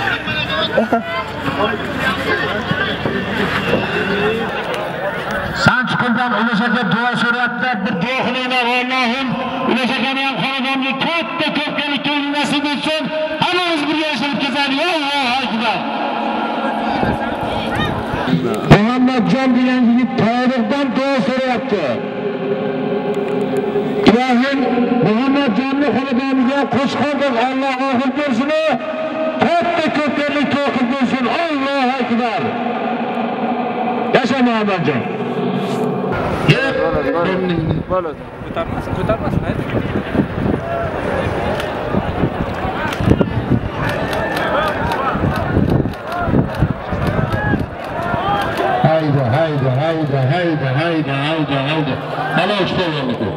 Sanchquldan Ulashaka duo so'rayapti. Bir duo qilinglar Allohim. Ulashakani ham xonadonga katta ko'pkalik to'y nasib etsin. Hammamiz birga yashab ketaylik. Allohu akbar. Muhammadjon degan yigit Toyirdan duo so'rayapti. Ilohim Muhammadjonni xonadoniga qo'shqondan Alloh oxir bersin. Katta ko'pkalik to'y qilib bersin. Allohu akbar. Yasha Muhammadjon. bo'ladi. Ko'tarmasin, ko'tarmasin, ayt. Hayda, hayda, hayda, hayda, hayda, hayda, hayda. Hala uçtu olanlıkı.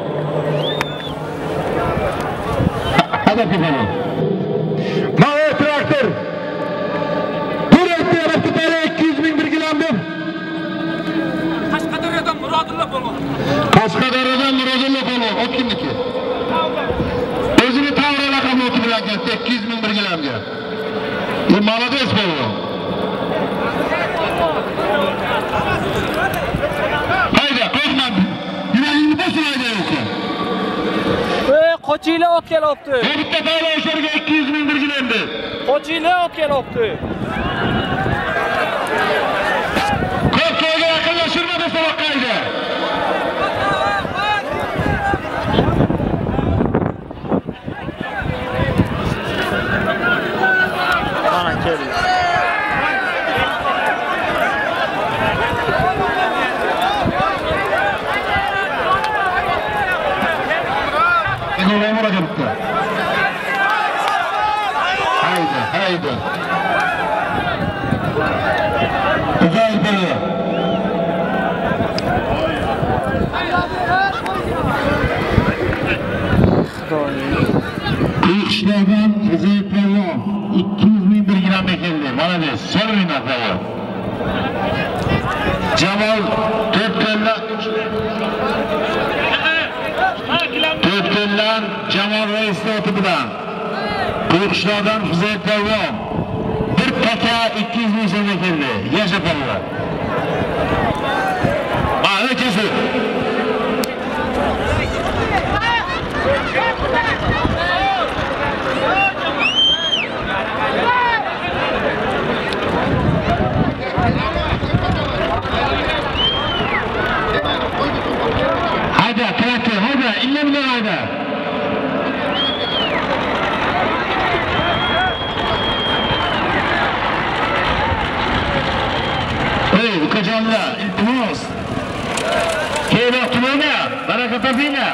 Hadi bakalım. Mao traktör. Bu renkli yarıktı tane ikki yuz ming bir gilamdım. Qashqadaryodan Murodullo Polvon. Qashqadaryodan Murodullo Polvon. O kimniki? O'zini Tavra laqabli oti bilan keldi ikki yuz ming bir gilamga. Bu malades Polvon. Hayda, qo'yman. Yuragingni bosib hayda yo'qsa. Ey, qochinglar ot kelyapti. Bu bitta Tavra o'sharga ikki yuz ming bir gilamdi. Qochinglar ot kelyapti. Ko'p to'yga yaqinlashirma desa vaqayda. Mana keldi. Hayda, hayda. Hayda, hayda. Güzel böyle. İşlerden Hüzeyt Polvon ikki yuz ming bir gram ekildi. Bana de sormayın efendim. Cemal Töpteller Töpteller Cemal Reis'le oturulan Kuyukuşlardan Hüzeyt Polvon bir pata ikki yuz ming so'm ekildi. Yaşa Polvon. Bana kesin. Hayda, traktör, hayda, illa bilan hayda. Ey, ukajonlar, iltimos. Keyinroq turinglar, baraka topinglar.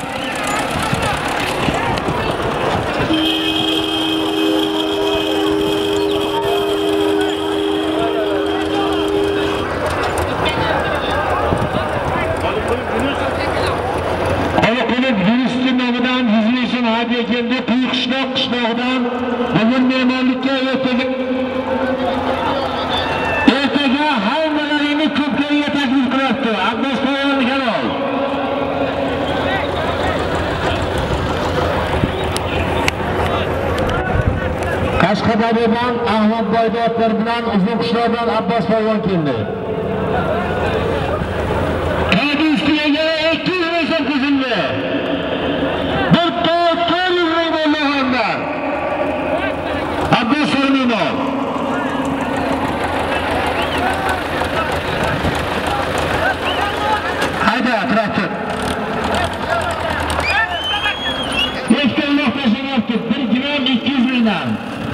Hadiye geldi, Kuyuk Qishloq qishlog'idan bugun mehmonlikka ertaga ertaga hammalaringni ko'pkariga taklif qilyapti. Abbos Polvonni kanal. Qashqadaryodan Ahmad Boydoqlar bilan Uzun Qishloqdan Abbos Polvon keldi. Kaydı üstüne göre iki yüz metre kızıldı. Bir toz dört yüz metre Allah'ından. Abdülsürmünü. Haydi traktör. Bekten noktasını yaptık. Bir gram iki yüz milyon.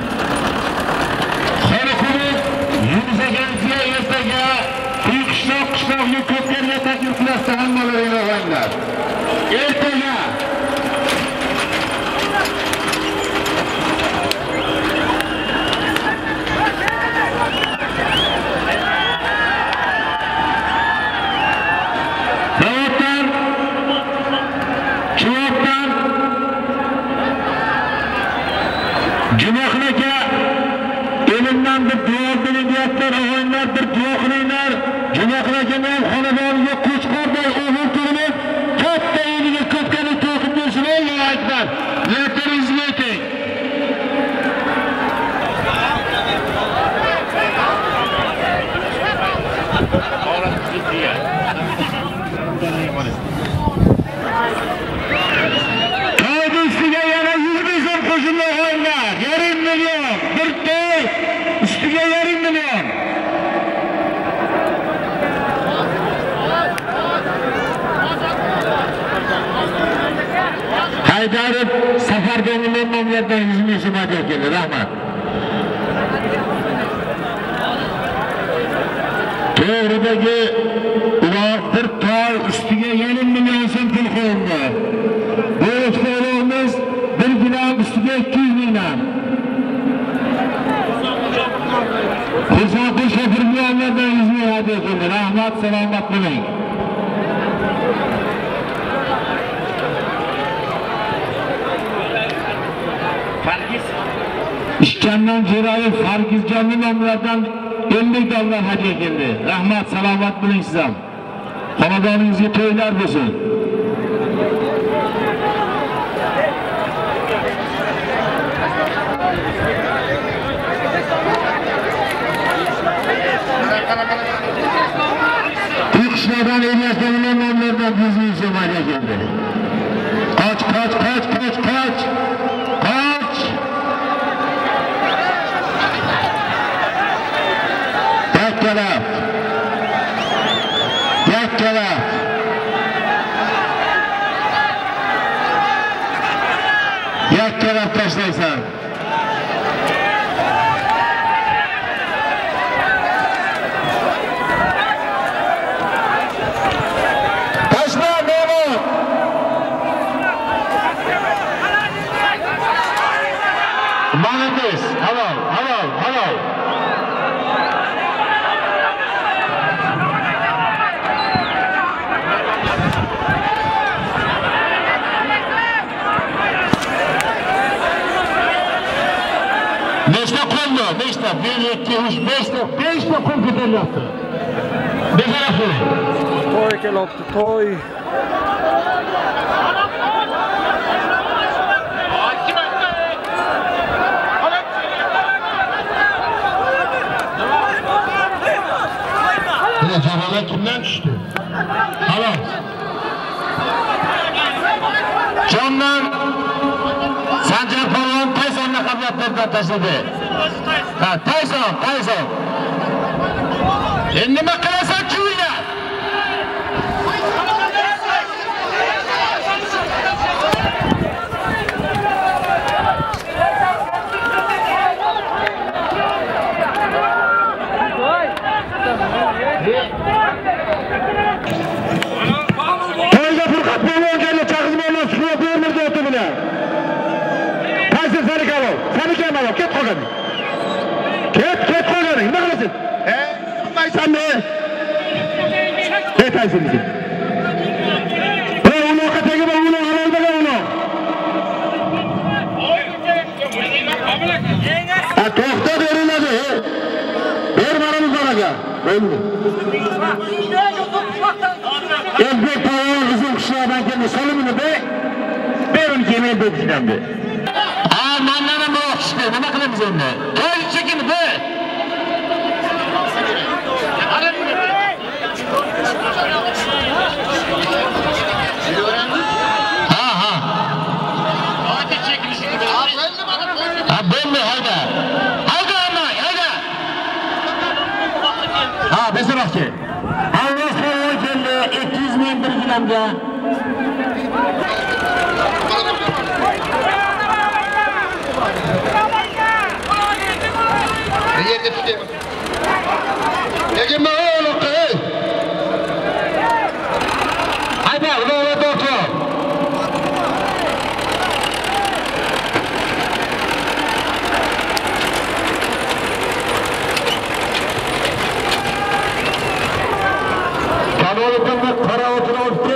Sarıkulu, Yunus'a ertaga, büyük kışlaq kışlaqni ko'plarga taklif qilasiz hammalaringni og'aylar. Ertaga Davotlar, Chuvotlar, Jumoxon aka elimdan bir duo qilyaptilar, og'aylar bir duo qilinglar. Jumoxon akam ham xonadoniga qo'chqorday o'g'il turib, katta uyiga ko'pkalik to'qib bersin. Allohu akbar. Niyatlaringizni ayting. Kaydı üstüne yana yüz bin so'm qo'shimli og'aylar. Yarim milyon. Bir to'y üstüne yarim milyon. Haydarov Safargonni nomlardan yüz ming so'm hadiya keldi. Rahmat. To'g'ridagi uloq bir toy ustiga yarim milyon so'm pul qo'yildi. Bu o'tqo'limiz bir gram ustiga ikki yuz mingdan. Xursandqul Shofir nomlardan yüz ming hadiya keldi. Rahmat, salomat bo'ling. İşkandan Cerayev Fargizcanlı nomlardan ellik dollar hadiya keldi. Rahmat, salomat bo'ling siz ham. Xonadoningizga to'ylar bo'lsin. Qishloqdan Ilyos nomlardan yüz ming so'm hadiya keldi. Qoch, qoch, qoch, qoch, qoch. Qoch. Yakkalab. Yakkalab. Yakkalab tashlaysan. Tashla Mehmon. Muhandis, halol, halol, halol. Nechta qo'ldi? Nechta? bir, ikki, uch, beshta, beshta qo'l ko'tarilyapti. Betarafli. To'y kelyapti, to'y. Mana javolar kimdan tushdi? Xolos. Jondan Sanjar Polvon Taysonni qabriyatlardan tashladi. Ha, Tayson, Tayson. Endi nima qilasan chuyla? To'yga Furqat Polvon keldi, chaqizmonlar suhbat bermirdi o'ti bilan. Qaysi seni kalov? Seni kelmadi, ket qolgan. Ket, ket qolgan. Nima qilasan? He, bilmaysanmi? Ket aysin. Bura uloqqa tegib, uloq halolbaga uloq. Ha, to'xta beriladi. Ber maramiz baraga. Bo'ldi. O'zbek polvon qizim qishloqdan keldi. Solimini ber. Ber uni kelmay bo'pishdandi. Ha, mandan ham o'xshashdi. Nima qilamiz endi? To'y chekin ber. Ha, besaroqchi. Allah sog'lom keldi, ikki yuz ming bir gramga. Yerga tushdi. Nega ma'lum qil? Hayda, ular doktor. Kanalımda para otuna uçtu.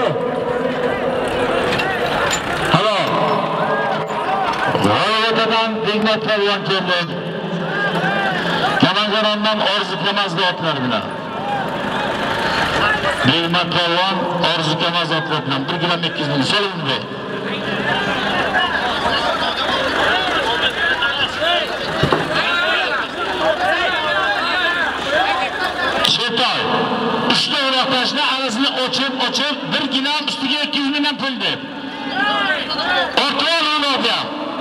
Halo. Zavadan Hikmet Polvon keldi. Kamangarondan Orzu Kamazda otlar bilan. Hikmet Polvon Orzu Kamazda otlar bilan bir kilo ikki yuz ming so'lindi. Şetoy. Uchta uloqtashni arasini ochib, ochib bir kilo ustiga ikki yuz mingdan pul deb. Ortlar uloqda.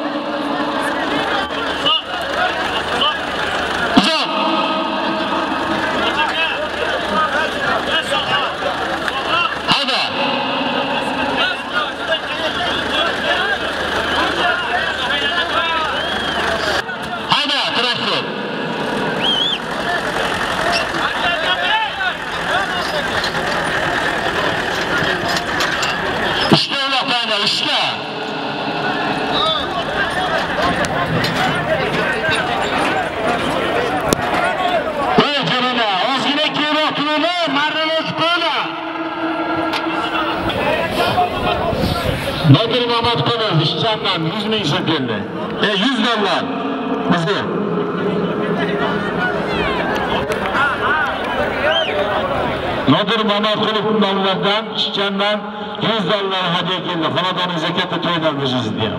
Nodir Mamatqulov ishchandan yuz ming so'm keldi. E yuz dollar. Bizga. Nodir Mamatqulov nomidan ishchandan yuz dollar hadiya keldi. Xonadoningizga katta to'ydan bizsiz deyam.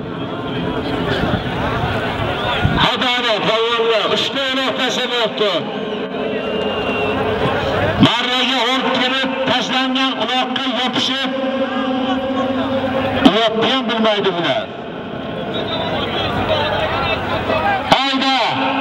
Hadani qavullar uchta uloq tashlabdi. Marraga olib kelib tashlangan uloqqa yopishib uloqni ham bilmaydi bular. Hayda!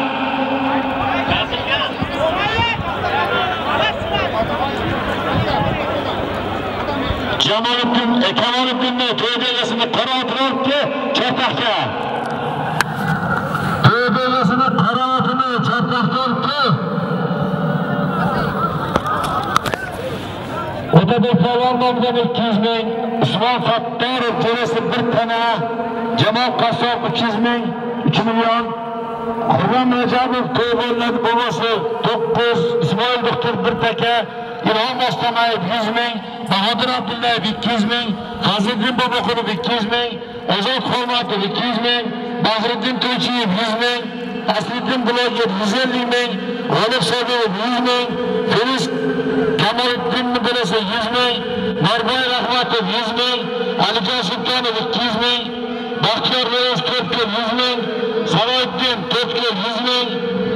Jamoliddin, Kamoliddinning to'ydagasini qarotiribdi, chortoqqa. To'ydagasini qarotirni chortoqqa uribdi. Otabek Polvon nomidan ikki yuz ming, Usmon Fattorov to'rasi bir tana, Jamol Qassob uch yuz ming, uch million, Qur'on Rajabov to'yboladi bobosi to'qqiz, Ismoil doktor bir taka, Ilhom Ostamayev yuz ming, Bahodir Abdullayev ikki yuz ming, Fazliddin Boboqulov ikki yuz ming, Ozod Xolmatov ikki yuz ming, Bahriddin To'ychiyev yuz ming, Asliddin Bloger yuz ellik ming, G'olib Sobirov yuz ming, Feliz Kamoliddinni bilasa yuz ming, Norboy Rahmatov yuz ming, Alijon Sultonov ikki yuz ming, Baxtiyor Reyes to'rt yuz ming, Salohiddin to'rt yuz ming,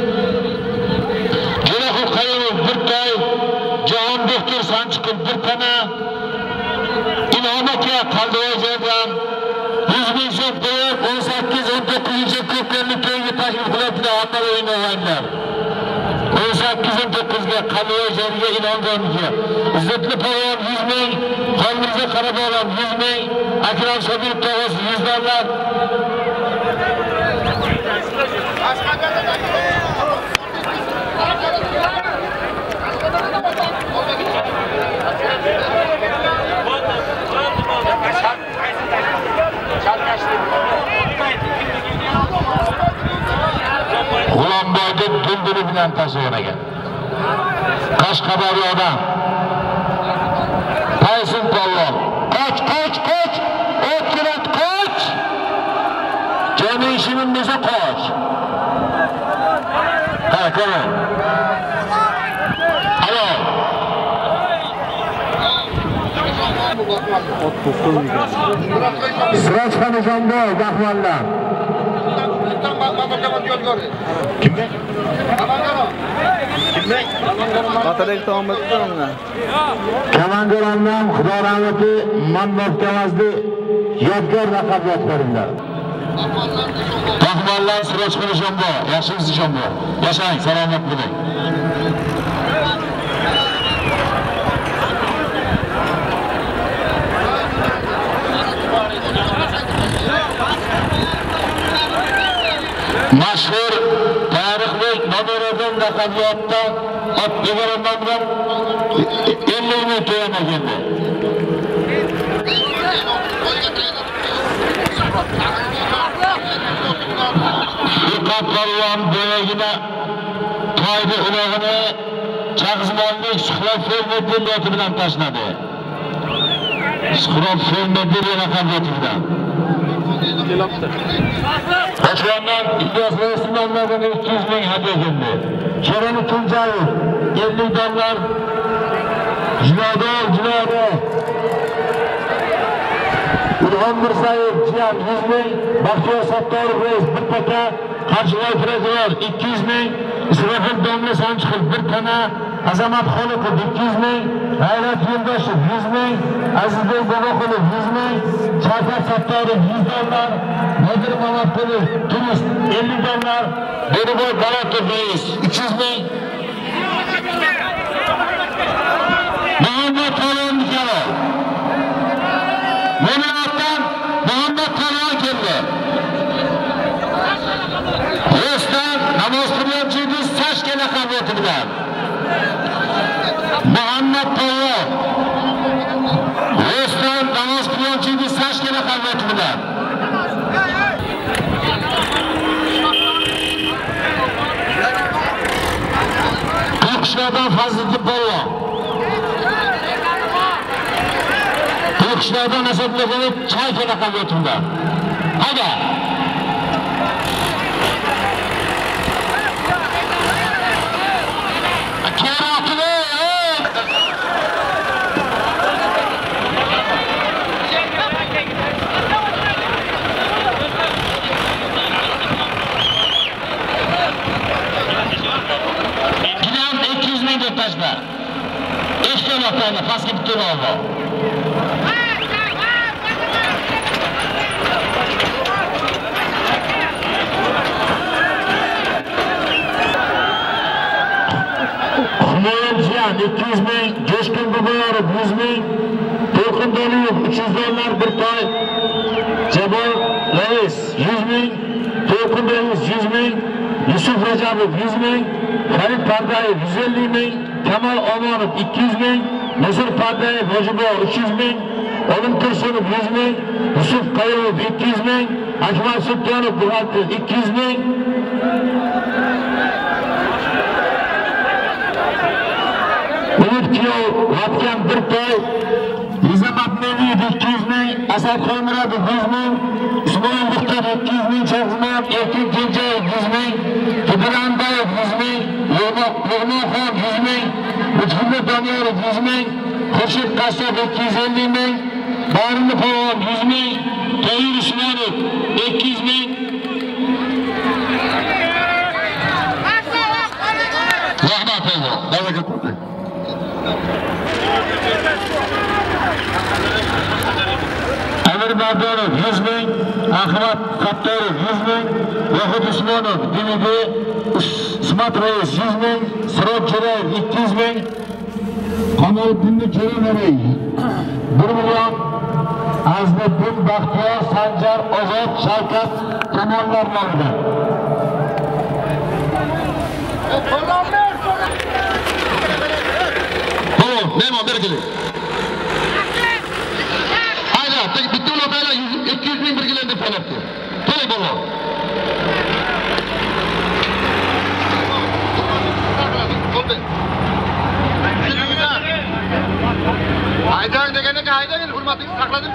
Jo'rahov Qayumov bir tay, Jahon doktor Sanchiqov bir tana, Ilhom aka Qaldivoydan yuz ming so'm qo'yib o'n sakkiz o'n to'qqizinchi ko'plarni to'yga taklif qilibdilar, onlar o'yin o'ynaydilar. o'n sakkiz o'n to'qqizga Qaldivoy jariga Ilhomjonga, Izzatli Polvon yuz ming, Xolmirzo Qarabog'dan yuz ming, Akram Sobirov tog'asi yuz dollar. G'ulomboyni dulduli bilan tasavvuraga. Qashqadaryodan Tayson Polvon. Qoch, qoch, qoch! O't keladi, qoch! Jami ishim desa qoch. Ha, ko'ring. Alo. Siroj Xonijonboy Baxmaldan. Kimga? Kimga? Otabek To'g'matdan. Kamangarondan Xudo rahmati Mannof Kamazdi yodgor laqab yodgoringlar. Baxmaldan Siroj Xonijonboy, yaxshimisiz Jonboy? Yashang, salomat bo'ling. hatta at devarandan bilen elli bin to'yama geldi. Furqat Polvon boyagina toyni ulog'ini Chag'izmonlik Suhrob Fermer loti bilan tashladi. Suhrob Fermer raqam loti bilan. Qo'shondan İlyos Rasulullohdan ikki yuz ming hadya keldi. Kerani Tunjayev ellik dollar. Jinoda Jinoda Ilhom Mirzayev jiyan yuz ming, Baxtiyor Sattorov reis bir taka, Qarshivoy Prezident ikki yuz ming, Isroil Domla Sanchiqov bir tana, Azamat Xoliqov ikki yuz ming, G'ayrat Yo'ldoshev yuz ming, Azizbek Boboqulov yuz ming, Shavkat Sattorov yuz dollar, Nodir Mamatqulov turist ellik dollar, Beriboy Baratov reis uch yuz ming. Muhammad Palon keldi. Menatdan Muhammad Palon keldi. Rustam namoz qiluvchi Sashka laqabi bilan. Muhammad Palon. Rustam namoz qiluvchi Sashka laqabi bilan. Qishloqdan Fazliddin Polvon. Qishloqdan Asadbekov Chayka laqabi o'tunda. Hadi. Kerakli. Gidan ikki yuz ming deb tashla. Eshitmoqdani pastga bitta oldi. ikki yuz ming, Jo'shqin Boboyorov yuz ming, To'lqin Doniyev uch yuz dollar bir toy, Jabol Rais yuz ming, To'lqin Rais yuz ming, Yusuf Rajabov yuz ming, Farid Pardayev yuz ellik ming, Kamal Omonov ikki yuz ming, Nasir Pardayev Hojibo uch yuz ming, Olim Tursunov yuz ming, Yusuf Qayumov ikki yuz ming, Akmal Sultonov buxgalter ikki yuz ming. Umid Kiyov Vatkan bir toy, Nizamat Meliyev ikki yuz ming, Asad Xoymurodov yuz ming, Usmon Muxtor ikki yuz ming, Chag'izmon Erkin Kenjayev yuz ming, Tibranbayev yuz ming, Yig'moqxon yuz ming, Lutfulla Doniyorov yuz ming, Xurshid Qassob ikki yuz ellik ming, Barini Polvon yuz ming, Toyir Usmonov ikki yuz ming. Rahmat oldu. Barakat olsun. Amir Mardonov yuz ming, Ahmad Qattorov yuz ming, Vohid Usmonov Diniga Ismat Reis yuz ming, Siroj Jo'rayev ikki yuz ming, Qamoliddin Jo'rayev bir million, Azmiddin Baxtiyor Sanjar Ozod Shavkat tomonlar nomidan. Tamam, memnun berkeli. Hayda, tek bitti ulan böyle ikki yuz ming birgilerinde paylaştı. Tolay bolo. Hayda degene ki hayda gel, hürmetini sakladın.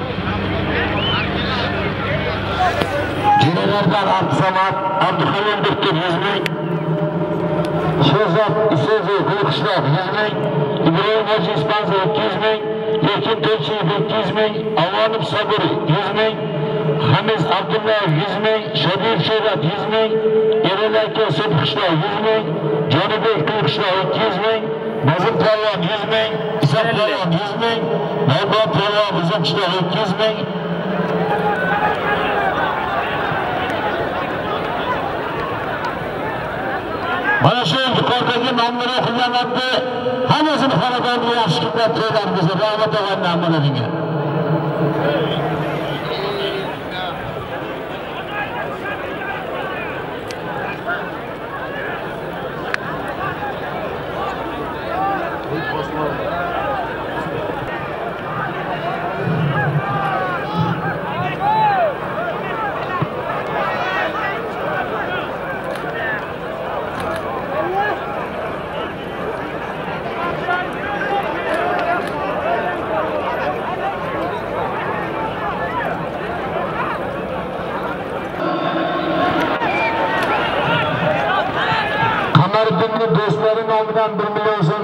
Cenelerden Abdüsamat, Abdülhamid Doktor yüz ming, Şehzat İsezi Gülkışlak yüz ming, İbrahim Hoca İspanza ikki yuz ming, Yekin Toychiyev ikki yuz ming, Avonib Sabir yuz ming, Hamiz Abdullah yüz ming, Shodiyev Sherat yuz ming, Erelaka Sobqishloq yuz ming, Jonibek Gülkışlak ikki yuz ming, Nazim Polvon yuz ming, Isoq Polvon yuz ming, Navbat Polvon Uzumqishloq ikki yuz ming. Mana shu yuqoridagi nomlar o'qilganlarda hammasini xonadonga yaxshi kunlar to'ylarimiz rahmat og'ayni ammalaringga.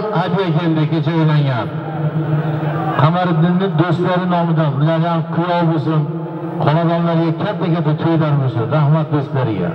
hadya keldi kecha o'ylangan. Qamariddinning do'stlari nomidan ular ham kuyov bo'lsin, xonadonlarga katta-katta to'ylar bo'lsin. Rahmat do'stlariga.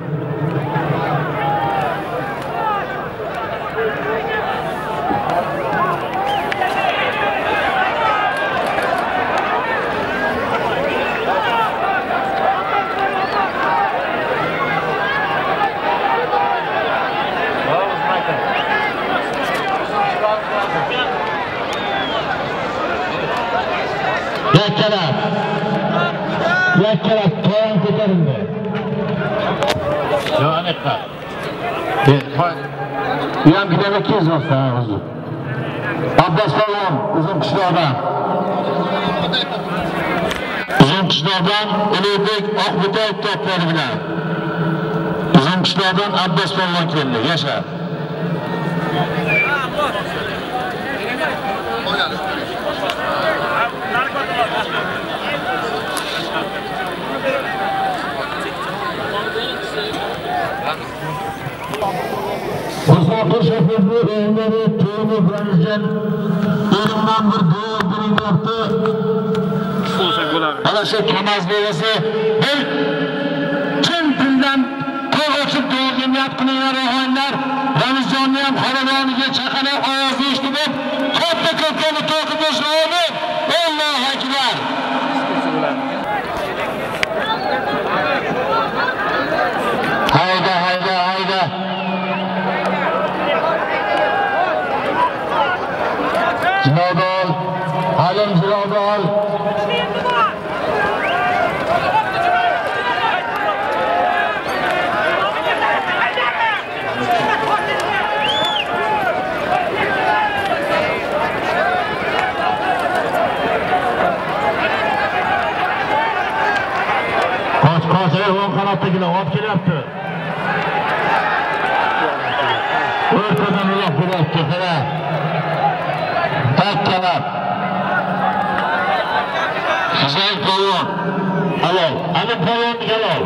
Yakkalar. Yakkalar to'yun ko'tarildi. Yo, aniqqa. Bu ham bitta kez bo'lsa, o'zi. Abbos Polvon, uzun qishloqdan. Uzun qishloqdan Ulug'bek Oqbutay to'plari bilan. Uzun qishloqdan Abbos Polvon keldi. Yasha. Musafir şoförlü evleri to'yini bilanizcan elimdan bir duo bilinmoqda. Ana shu Kamaz bo'lsa, bir chin dildan qo'l ochib duoga niyat qilinglar o'g'illar. Ramazonni ham xonadoniga chaqaloq ovozni eshitib, katta kattani to'qib boshlaydi. Allohu akbar. Hayda hayda hayda. Jirodol, Halim Jirodol. Qoch qoch, o'ng qanotdagilar olib kelyapti. O'rtadan uloq bo'lyapti, qara. Takkalab. Husayn Polvon. Halol. Ali Polvon halol.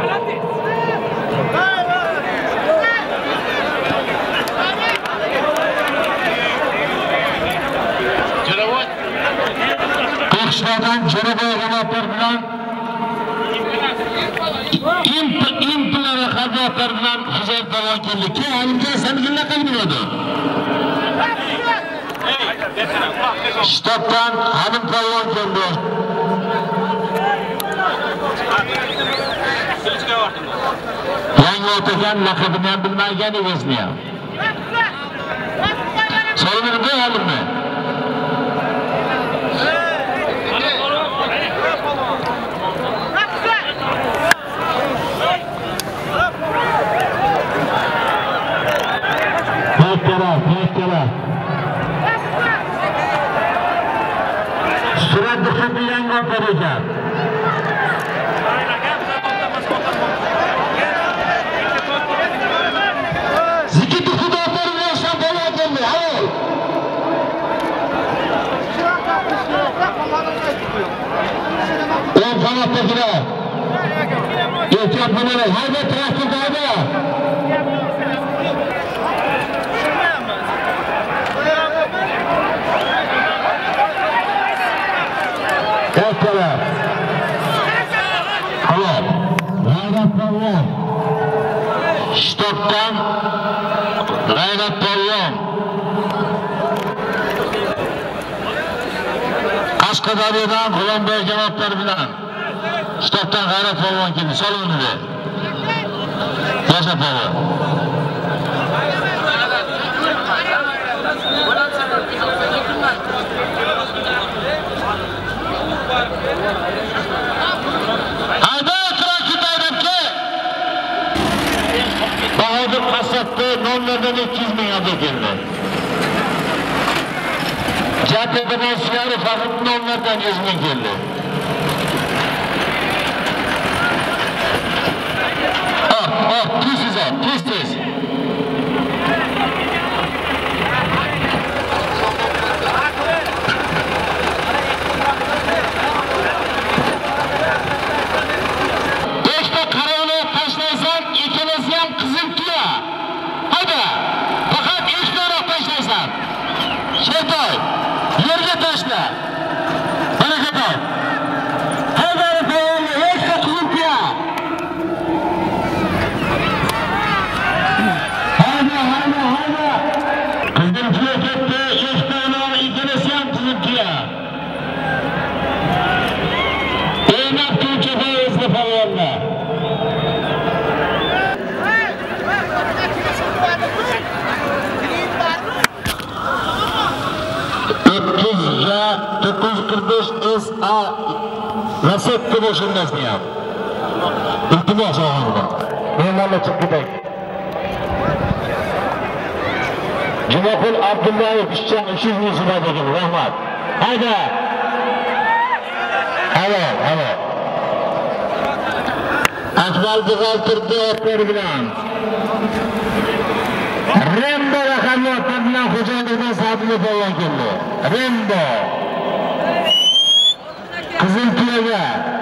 Jo'rabot. Qo'shlardan Jo'rabot g'anotlar bilan Implar va xazotlar bilan Husayn Polvon keldi. Kim olimga sanigilla qilib bo'ladi? Shtabdan Halim Polvon keldi. Yangi o'tagan laqabini ham bilmagan emasmi ham. So'raymi Halimni? Bekkalar, bekkalar. Surat dixati yangi otar ekan. Zikiti xudolar bo'lsa bo'ladimi? Halol. O'ng qanotdagilar. Ehtiyot bo'ling, hayda traktor hayda. Yakkalar. Halol. G'ayrat Polvon. Shtobdan G'ayrat Polvon. Qashqadaryodan G'ulomboy janoblar bilan Shtobdan G'ayrat Polvon keldi. Salonida. Yasha Polvon. Hayda traktor haydabki. Bahodir Qassobda nollardan ikki yuz ming oldi keldi. Jatida Nosiyari faqat nollardan yuz ming keldi. Ah, ah, tez ol, tez tez. Şertoy, yerga tashla. Baraka top. Haydar Payonga ekka Qizilkuya. Hayda, hayda, hayda. Qizilkuya ketdi, Sho'xtonov ikkinchisi ham Qizilkuya. O'ynab turuvchi Fayozli Payonlar. to'qqiz yuz qirq besh S A Lasetti boshlanmasini ham. Iltimos og'irda. Mehmonlar chiqib ketay. Jumaqul Abdullayev ishchan uch yuz ming so'm degan, rahmat. Hayda. Halol, halol. Akmal Buxgalterda otlar bilan. Rembo raqamli otlar bilan xo'jalikdan Sabirli polvon keldi. Rembo. Qizilkuyaga.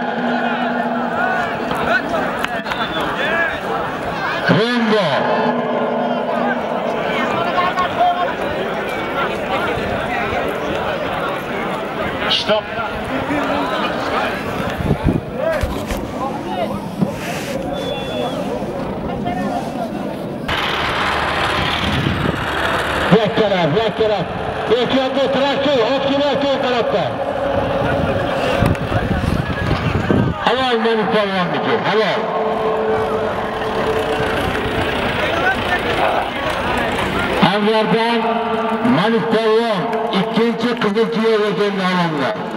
Rembo. Stop. Yakkalar, yakkalar. Ekranda traktor, otkilar ko'p tarafda. Halol Malik polvonniki, halol. Anvardan Malik polvon ikkinchi Qizilkuyaga keldi olamda.